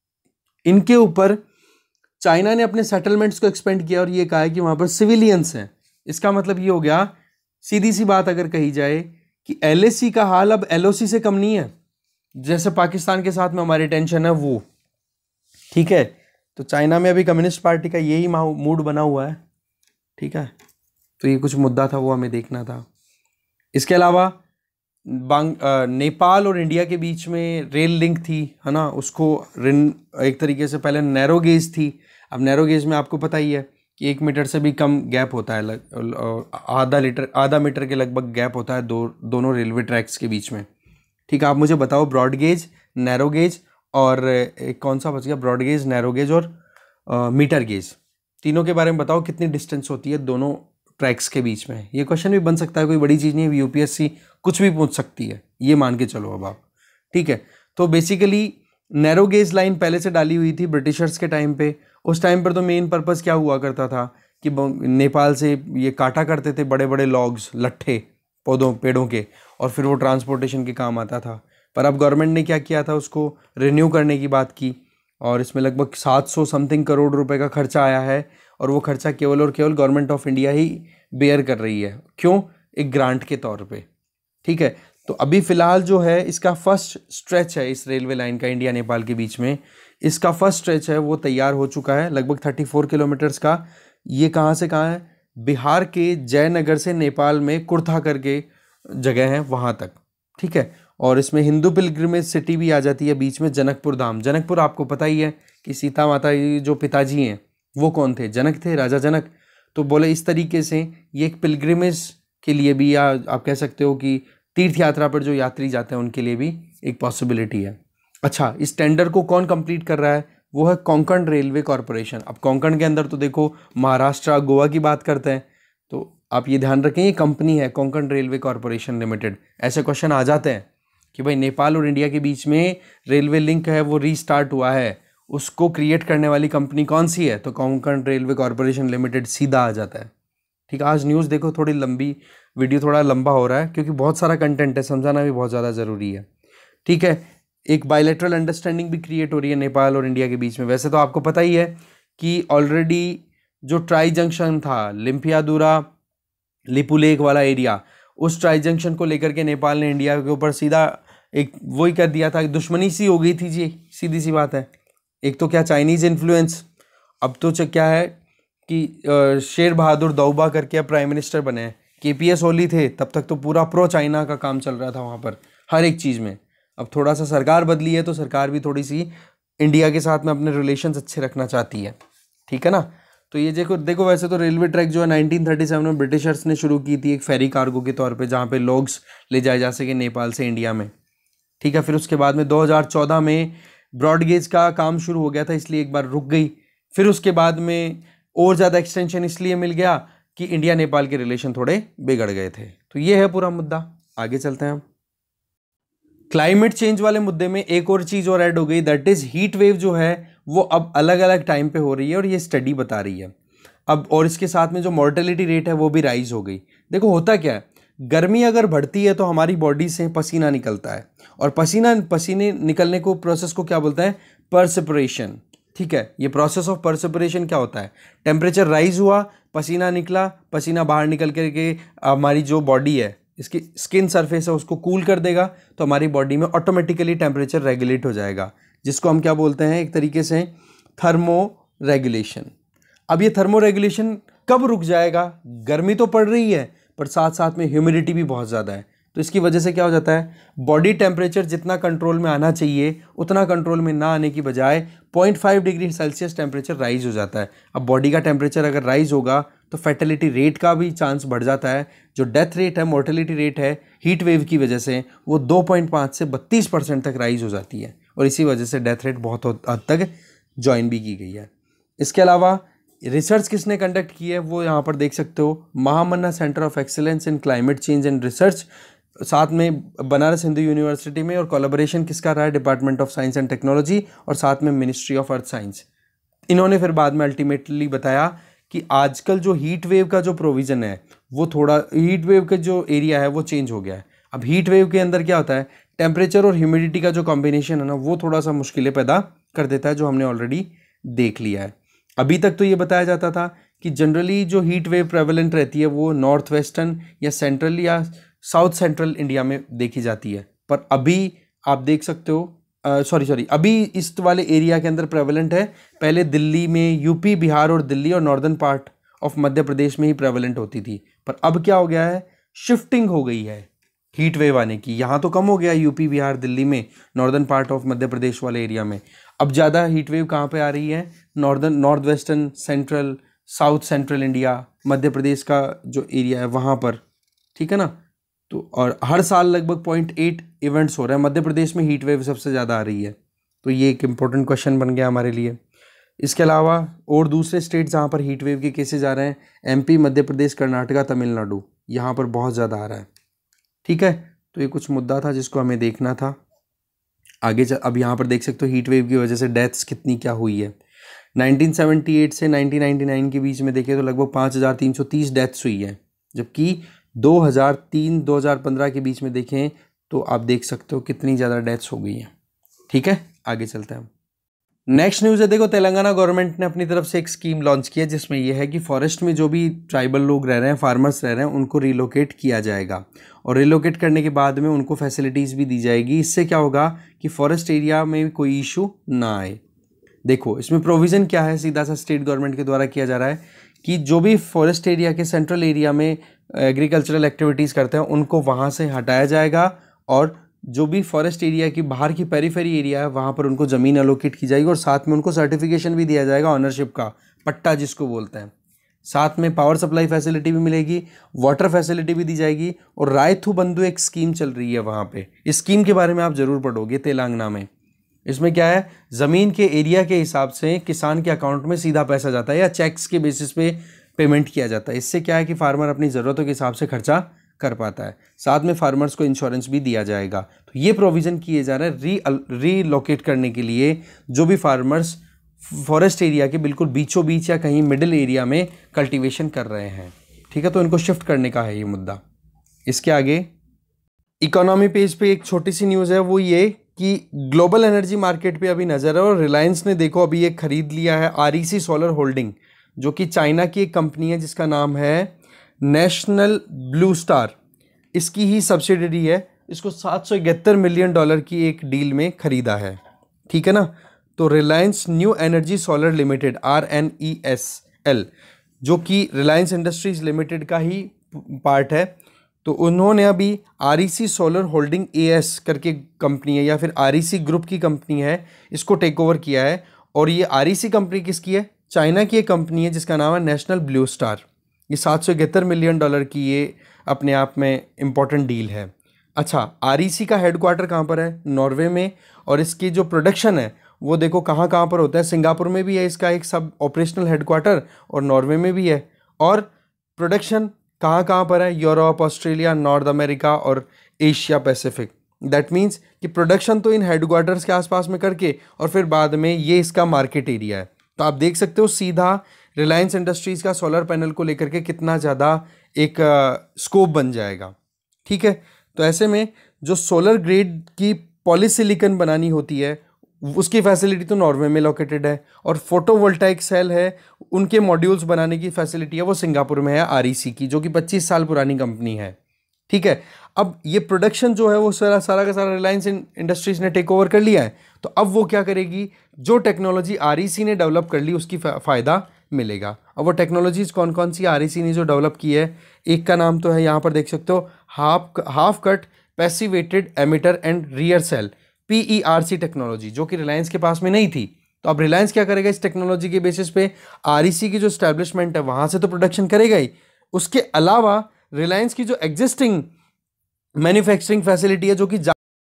इनके ऊपर चाइना ने अपने सेटलमेंट्स को एक्सपेंड किया और ये कहा है कि वहाँ पर सिविलियंस हैं। इसका मतलब ये हो गया, सीधी सी बात अगर कही जाए, कि एल ए सी का हाल अब एल ओ सी से कम नहीं है। जैसे पाकिस्तान के साथ में हमारी टेंशन है वो, ठीक है। तो चाइना में अभी कम्युनिस्ट पार्टी का यही मूड बना हुआ है, ठीक है। तो ये कुछ मुद्दा था, वो हमें देखना था। इसके अलावा बांग नेपाल और इंडिया के बीच में रेल लिंक थी, है ना, उसको एक तरीके से पहले नैरो गेज थी। अब नैरो गेज में आपको पता ही है कि एक मीटर से भी कम गैप होता है, आधा लीटर आधा मीटर के लगभग गैप होता है दो दोनों रेलवे ट्रैक्स के बीच में, ठीक है। आप मुझे बताओ ब्रॉड गेज, नैरो गेज और एक कौन सा बच गया, ब्रॉड गेज, नैरो गेज और आ, मीटर गेज, तीनों के बारे में बताओ कितनी डिस्टेंस होती है दोनों ट्रैक्स के बीच में। ये क्वेश्चन भी बन सकता है, कोई बड़ी चीज़ नहीं है, यूपीएससी कुछ भी पूछ सकती है, ये मान के चलो अब आप, ठीक है। तो बेसिकली नैरो गेज लाइन पहले से डाली हुई थी ब्रिटिशर्स के टाइम पे। उस टाइम पर तो मेन पर्पस क्या हुआ करता था कि नेपाल से ये काटा करते थे बड़े बड़े लॉग्स, लट्ठे पौधों पेड़ों के, और फिर वो ट्रांसपोर्टेशन के काम आता था। पर अब गवर्नमेंट ने क्या किया था, उसको रिन्यू करने की बात की, और इसमें लगभग सात सौ समथिंग करोड़ रुपए का खर्चा आया है। और वो खर्चा केवल और केवल गवर्नमेंट ऑफ इंडिया ही बेयर कर रही है। क्यों? एक ग्रांट के तौर पे, ठीक है। तो अभी फ़िलहाल जो है इसका फर्स्ट स्ट्रेच है इस रेलवे लाइन का इंडिया नेपाल के बीच में, इसका फर्स्ट स्ट्रेच है वो तैयार हो चुका है, लगभग चौंतीस किलोमीटर्स का। ये कहाँ से कहाँ है? बिहार के जयनगर से नेपाल में कुर्था करके जगह है वहाँ तक, ठीक है। और इसमें हिंदू पिलग्रिमेज सिटी भी आ जाती है बीच में, जनकपुर धाम। जनकपुर आपको पता ही है कि सीता माता जो पिताजी हैं वो कौन थे? जनक थे, राजा जनक। तो बोले इस तरीके से ये एक पिलग्रिमेज के लिए भी, या आप कह सकते हो कि तीर्थ यात्रा पर जो यात्री जाते हैं उनके लिए भी एक पॉसिबिलिटी है। अच्छा, इस टेंडर को कौन कंप्लीट कर रहा है? वो है कोंकण रेलवे कॉरपोरेशन। अब कोंकण के अंदर तो देखो महाराष्ट्र, गोवा की बात करते हैं, तो आप ये ध्यान रखें ये कंपनी है कोंकण रेलवे कॉरपोरेशन लिमिटेड। ऐसे क्वेश्चन आ जाते हैं कि भाई नेपाल और इंडिया के बीच में रेलवे लिंक है वो रीस्टार्ट हुआ है, उसको क्रिएट करने वाली कंपनी कौन सी है? तो कोंकण रेलवे कॉरपोरेशन लिमिटेड सीधा आ जाता है, ठीक है। आज न्यूज़ देखो, थोड़ी लंबी वीडियो, थोड़ा लंबा हो रहा है क्योंकि बहुत सारा कंटेंट है, समझाना भी बहुत ज़्यादा ज़रूरी है, ठीक है। एक बायलैटरल अंडरस्टैंडिंग भी क्रिएट हो रही है नेपाल और इंडिया के बीच में। वैसे तो आपको पता ही है कि ऑलरेडी जो ट्राई जंक्शन था, लिम्पियादुरा लिपुलेक वाला एरिया, उस ट्राई जंक्शन को लेकर के नेपाल ने इंडिया के ऊपर सीधा एक वही कर दिया था, दुश्मनी सी हो गई थी जी, सीधी सी बात है। एक तो क्या चाइनीज़ इन्फ्लुएंस, अब तो क्या है कि शेर बहादुर दौबा करके अब प्राइम मिनिस्टर बने हैं। के पी एस ओली थे तब तक तो पूरा प्रो चाइना का काम चल रहा था वहाँ पर हर एक चीज़ में। अब थोड़ा सा सरकार बदली है तो सरकार भी थोड़ी सी इंडिया के साथ में अपने रिलेशंस अच्छे रखना चाहती है, ठीक है ना। तो ये देखो देखो वैसे तो रेलवे ट्रैक जो है नाइनटीन थर्टी सेवन में ब्रिटिशर्स ने शुरू की थी एक फेरी कार्गो के तौर पे, जहाँ पे लोग्स ले जाए जा सके नेपाल से इंडिया में, ठीक है। फिर उसके बाद में दो हज़ार चौदह में ब्रॉडगेज का काम शुरू हो गया था, इसलिए एक बार रुक गई। फिर उसके बाद में और ज़्यादा एक्सटेंशन इसलिए मिल गया कि इंडिया नेपाल के रिलेशन थोड़े बिगड़ गए थे। तो ये है पूरा मुद्दा। आगे चलते हैं हम। क्लाइमेट चेंज वाले मुद्दे में एक और चीज़ और ऐड हो गई, दैट इज़ हीट वेव जो है वो अब अलग अलग टाइम पे हो रही है और ये स्टडी बता रही है अब। और इसके साथ में जो मॉर्टेलिटी रेट है वो भी राइज हो गई। देखो होता क्या है, गर्मी अगर बढ़ती है तो हमारी बॉडी से पसीना निकलता है, और पसीना पसीने निकलने को प्रोसेस को क्या बोलते हैं? परसिपिरेशन, ठीक है। ये प्रोसेस ऑफ परसिपिरेशन क्या होता है? टेम्परेचर राइज हुआ, पसीना निकला, पसीना बाहर निकल करके हमारी जो बॉडी है, इसकी स्किन सरफेस है उसको कूल कर देगा, तो हमारी बॉडी में ऑटोमेटिकली टेम्परेचर रेगुलेट हो जाएगा, जिसको हम क्या बोलते हैं? एक तरीके से थर्मो रेगुलेशन। अब ये थर्मो रेगुलेशन कब रुक जाएगा? गर्मी तो पड़ रही है पर साथ साथ में ह्यूमिडिटी भी बहुत ज़्यादा है, तो इसकी वजह से क्या हो जाता है? बॉडी टेम्परेचर जितना कंट्रोल में आना चाहिए उतना कंट्रोल में ना आने की बजाय point five degree Celsius temperature rise हो जाता है। अब बॉडी का टेम्परेचर अगर राइज होगा तो फैटेलिटी रेट का भी चांस बढ़ जाता है। जो डेथ रेट है, मोर्टेलिटी रेट है हीट वेव की वजह से, वो दो पॉइंट पाँच से बत्तीस परसेंट तक राइज हो जाती है, और इसी वजह से डेथ रेट बहुत हद तक ज्वाइन भी की गई है। इसके अलावा रिसर्च किसने कंडक्ट की है वो यहाँ पर देख सकते हो, Mahamana centre of excellence in climate change and research, साथ में बनारस हिंदू यूनिवर्सिटी में, और कोलैबोरेशन किसका रहा है, department of science and technology और साथ में मिनिस्ट्री ऑफ अर्थ साइंस। इन्होंने फिर बाद में अल्टीमेटली बताया कि आजकल जो हीट वेव का जो प्रोविज़न है वो थोड़ा, हीट वेव का जो एरिया है वो चेंज हो गया है। अब हीट वेव के अंदर क्या होता है, टेम्परेचर और ह्यूमिडिटी का जो कॉम्बिनेशन है ना वो थोड़ा सा मुश्किलें पैदा कर देता है, जो हमने ऑलरेडी देख लिया है। अभी तक तो ये बताया जाता था कि जनरली जो हीट वेव प्रेवलेंट रहती है वो नॉर्थ वेस्टर्न या सेंट्रल या साउथ सेंट्रल इंडिया में देखी जाती है, पर अभी आप देख सकते हो, सॉरी सॉरी अभी इस वाले एरिया के अंदर प्रेवलेंट है। पहले दिल्ली में, यूपी, बिहार और दिल्ली और northern part of Madhya Pradesh में ही प्रेवलेंट होती थी, पर अब क्या हो गया है, शिफ्टिंग हो गई है हीट वेव आने की। यहाँ तो कम हो गया यूपी, बिहार, दिल्ली में, northern part of Madhya Pradesh वाले एरिया में। अब ज़्यादा हीट वेव कहाँ पे आ रही है, northern, north western, central, south central India, Madhya Pradesh का जो एरिया है वहाँ पर, ठीक है ना। तो और हर साल लगभग पॉइंट एट इवेंट्स हो रहे हैं, मध्य प्रदेश में हीट वेव सबसे ज़्यादा आ रही है, तो ये एक इम्पोर्टेंट क्वेश्चन बन गया हमारे लिए। इसके अलावा और दूसरे स्टेट जहाँ पर हीट वेव के केसेज आ रहे हैं, एमपी, मध्य प्रदेश, कर्नाटका, तमिलनाडु, यहाँ पर बहुत ज़्यादा आ रहा है, ठीक है। तो ये कुछ मुद्दा था जिसको हमें देखना था आगे। अब यहाँ पर देख सकते हो हीट वेव की वजह से डेथ्स कितनी क्या हुई है। नाइनटीन सेवेंटी एट से नाइनटीन नाइंटी नाइन के बीच में देखें तो लगभग पाँच हज़ार तीन सौ तीस डेथ्स हुई है, जबकि दो हज़ार तीन दो हज़ार पंद्रह के बीच में देखें तो आप देख सकते हो कितनी ज़्यादा डेथ्स हो गई हैं, ठीक है। आगे चलते हैं। नेक्स्ट न्यूज़ है, देखो तेलंगाना गवर्नमेंट ने अपनी तरफ से एक स्कीम लॉन्च की है जिसमें यह है कि फॉरेस्ट में जो भी ट्राइबल लोग रह रहे हैं, फार्मर्स रह रहे हैं, उनको रिलोकेट किया जाएगा, और रिलोकेट करने के बाद में उनको फैसिलिटीज़ भी दी जाएगी। इससे क्या होगा कि फॉरेस्ट एरिया में कोई इशू ना आए। देखो इसमें प्रोविज़न क्या है, सीधा सा स्टेट गवर्नमेंट के द्वारा किया जा रहा है कि जो भी फॉरेस्ट एरिया के सेंट्रल एरिया में एग्रीकल्चरल एक्टिविटीज़ करते हैं उनको वहाँ से हटाया जाएगा, और जो भी फॉरेस्ट एरिया की बाहर की पेरीफेरी एरिया है वहाँ पर उनको ज़मीन एलोकेट की जाएगी, और साथ में उनको सर्टिफिकेशन भी दिया जाएगा, ऑनरशिप का पट्टा जिसको बोलते हैं। साथ में पावर सप्लाई फैसिलिटी भी मिलेगी, वाटर फैसिलिटी भी दी जाएगी, और रायथू बंधु एक स्कीम चल रही है वहाँ पे। इस स्कीम के बारे में आप ज़रूर पढ़ोगे तेलंगाना में। इसमें क्या है, ज़मीन के एरिया के हिसाब से किसान के अकाउंट में सीधा पैसा जाता है या चेक्स के बेसिस पे पेमेंट किया जाता है। इससे क्या है कि फार्मर अपनी ज़रूरतों के हिसाब से खर्चा कर पाता है। साथ में फार्मर्स को इंश्योरेंस भी दिया जाएगा। तो ये प्रोविज़न किए जा रहे हैं री रीलोकेट करने के लिए जो भी फार्मर्स फॉरेस्ट एरिया के बिल्कुल बीचों बीच या कहीं मिडिल एरिया में कल्टीवेशन कर रहे हैं, ठीक है। तो इनको शिफ्ट करने का है ये मुद्दा। इसके आगे इकोनॉमी पेज पे एक छोटी सी न्यूज़ है, वो ये कि ग्लोबल एनर्जी मार्केट पे अभी नज़र है, और रिलायंस ने देखो अभी ये खरीद लिया है आरईसी सोलर होल्डिंग, जो कि चाइना की एक कंपनी है जिसका नाम है नेशनल ब्लू स्टार, इसकी ही सब्सिडरी है। इसको सात सौ इकहत्तर मिलियन डॉलर की एक डील में खरीदा है, ठीक है ना। तो Reliance new energy solar limited, R N E S L, जो कि रिलायंस इंडस्ट्रीज लिमिटेड का ही पार्ट है, तो उन्होंने अभी आरईसी सोलर होल्डिंग एएस करके कंपनी है या फिर आरईसी ग्रुप की कंपनी है, इसको टेक ओवर किया है। और ये आरईसी कंपनी किसकी है, चाइना की एक कंपनी है जिसका नाम है नेशनल ब्लू स्टार। ये सात सौ इकहत्तर मिलियन डॉलर की ये अपने आप में इम्पॉर्टेंट डील है। अच्छा, आरईसी का हेडक्वार्टर कहाँ पर है, नॉर्वे में, और इसकी जो प्रोडक्शन है वो देखो कहाँ कहाँ पर होता है, सिंगापुर में भी है इसका एक सब ऑपरेशनल हेडक्वार्टर, और नॉर्वे में भी है। और प्रोडक्शन कहाँ कहाँ पर है, यूरोप, ऑस्ट्रेलिया, नॉर्थ अमेरिका और एशिया पैसिफिक। दैट मीन्स कि प्रोडक्शन तो इन हेडक्वार्टर्स के आसपास में करके और फिर बाद में ये इसका मार्केट एरिया है। तो आप देख सकते हो सीधा रिलायंस इंडस्ट्रीज़ का सोलर पैनल को लेकर के कितना ज़्यादा एक स्कोप बन जाएगा, ठीक है। तो ऐसे में जो सोलर ग्रेड की पॉलीसिलिकॉन बनानी होती है उसकी फैसिलिटी तो नॉर्वे में लोकेटेड है, और फोटोवोल्टाइक सेल है उनके मॉड्यूल्स बनाने की फैसिलिटी है वो सिंगापुर में है आरईसी की, जो कि पच्चीस साल पुरानी कंपनी है, ठीक है। अब ये प्रोडक्शन जो है वो सारा सारा का सारा रिलायंस इंडस्ट्रीज ने टेक ओवर कर लिया है। तो अब वो क्या करेगी, जो टेक्नोलॉजी आरईसी ने डेवलप कर ली उसकी फ़ायदा मिलेगा। अब वो टेक्नोलॉजीज़ कौन कौन सी आरईसी ने जो डेवलप की है, एक का नाम तो है यहाँ पर देख सकते हो, half half cut passivated emitter and rear cell, PERC technology, जो कि रिलायंस के पास में नहीं थी। तो अब रिलायंस क्या करेगा, इस टेक्नोलॉजी के बेसिस पे आरईसी की जो स्टैब्लिशमेंट है वहाँ से तो प्रोडक्शन करेगा ही, उसके अलावा रिलायंस की जो एग्जिस्टिंग मैन्युफैक्चरिंग फैसिलिटी है, जो कि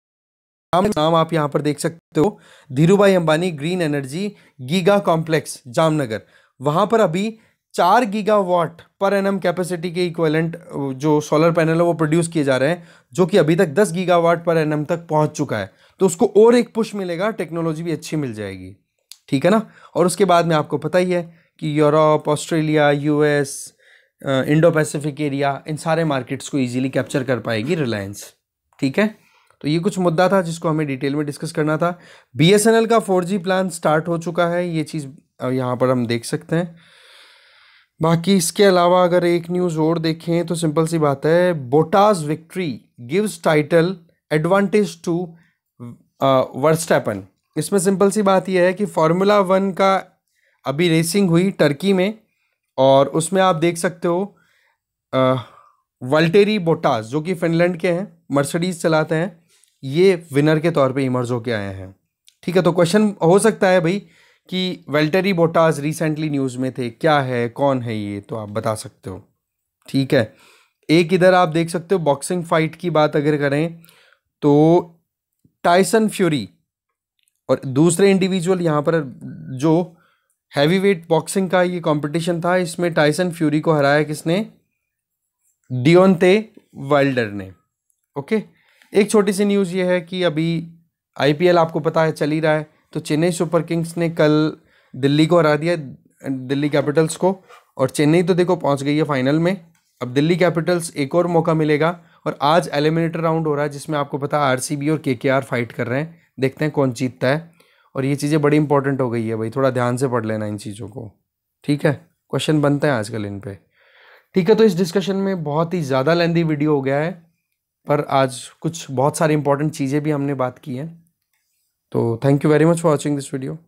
नाम आप यहाँ पर देख सकते हो, Dhirubhai Ambani green energy giga complex Jamnagar, वहाँ पर अभी चार गीगावाट पर एनम कैपेसिटी के इक्विवेलेंट जो सोलर पैनल है वो प्रोड्यूस किए जा रहे हैं, जो कि अभी तक दस गीगावाट पर एनम तक पहुंच चुका है। तो उसको और एक पुश मिलेगा, टेक्नोलॉजी भी अच्छी मिल जाएगी, ठीक है ना। और उसके बाद में आपको पता ही है कि Europe, Australia, US, Indo Pacific area, इन सारे मार्केट्स को इजीली कैप्चर कर पाएगी रिलायंस, ठीक है। तो ये कुछ मुद्दा था जिसको हमें डिटेल में डिस्कस करना था। बीएसएनएल का फोर जी प्लान स्टार्ट हो चुका है, ये चीज़ यहाँ पर हम देख सकते हैं। बाकी इसके अलावा अगर एक न्यूज़ और देखें तो सिंपल सी बात है, Bottas victory gives title advantage to Verstappen. इसमें सिंपल सी बात यह है कि फार्मूला वन का अभी रेसिंग हुई टर्की में, और उसमें आप देख सकते हो वल्टेरी बोटास जो कि फिनलैंड के हैं, मर्सिडीज चलाते हैं, ये विनर के तौर पे इमर्ज होके आए हैं, ठीक है। तो क्वेश्चन हो सकता है भाई कि वल्टेरी बोटास रिसेंटली न्यूज़ में थे, क्या है, कौन है ये, तो आप बता सकते हो, ठीक है। एक इधर आप देख सकते हो बॉक्सिंग फाइट की बात अगर करें तो टाइसन फ्यूरी और दूसरे इंडिविजुअल, यहाँ पर जो हैवी वेट बॉक्सिंग का ये कंपटीशन था, इसमें टाइसन फ्यूरी को हराया किसने, डियोंते वाइल्डर ने, ओके। एक छोटी सी न्यूज़ ये है कि अभी आईपीएल आपको पता है चल ही रहा है, तो चेन्नई सुपर किंग्स ने कल दिल्ली को हरा दिया, दिल्ली कैपिटल्स को, और चेन्नई तो देखो पहुंच गई है फाइनल में। अब दिल्ली कैपिटल्स एक और मौका मिलेगा, और आज एलिमिनेटर राउंड हो रहा है जिसमें आपको पता है आरसीबी और केकेआर फाइट कर रहे हैं, देखते हैं कौन जीतता है। और ये चीज़ें बड़ी इंपॉर्टेंट हो गई है भाई, थोड़ा ध्यान से पढ़ लेना इन चीज़ों को, ठीक है। क्वेश्चन बनते हैं आजकल इन पे, ठीक है। तो इस डिस्कशन में बहुत ही ज़्यादा लेंदी वीडियो हो गया है, पर आज कुछ बहुत सारी इंपॉर्टेंट चीज़ें भी हमने बात की हैं। तो thank you very much for watching this video.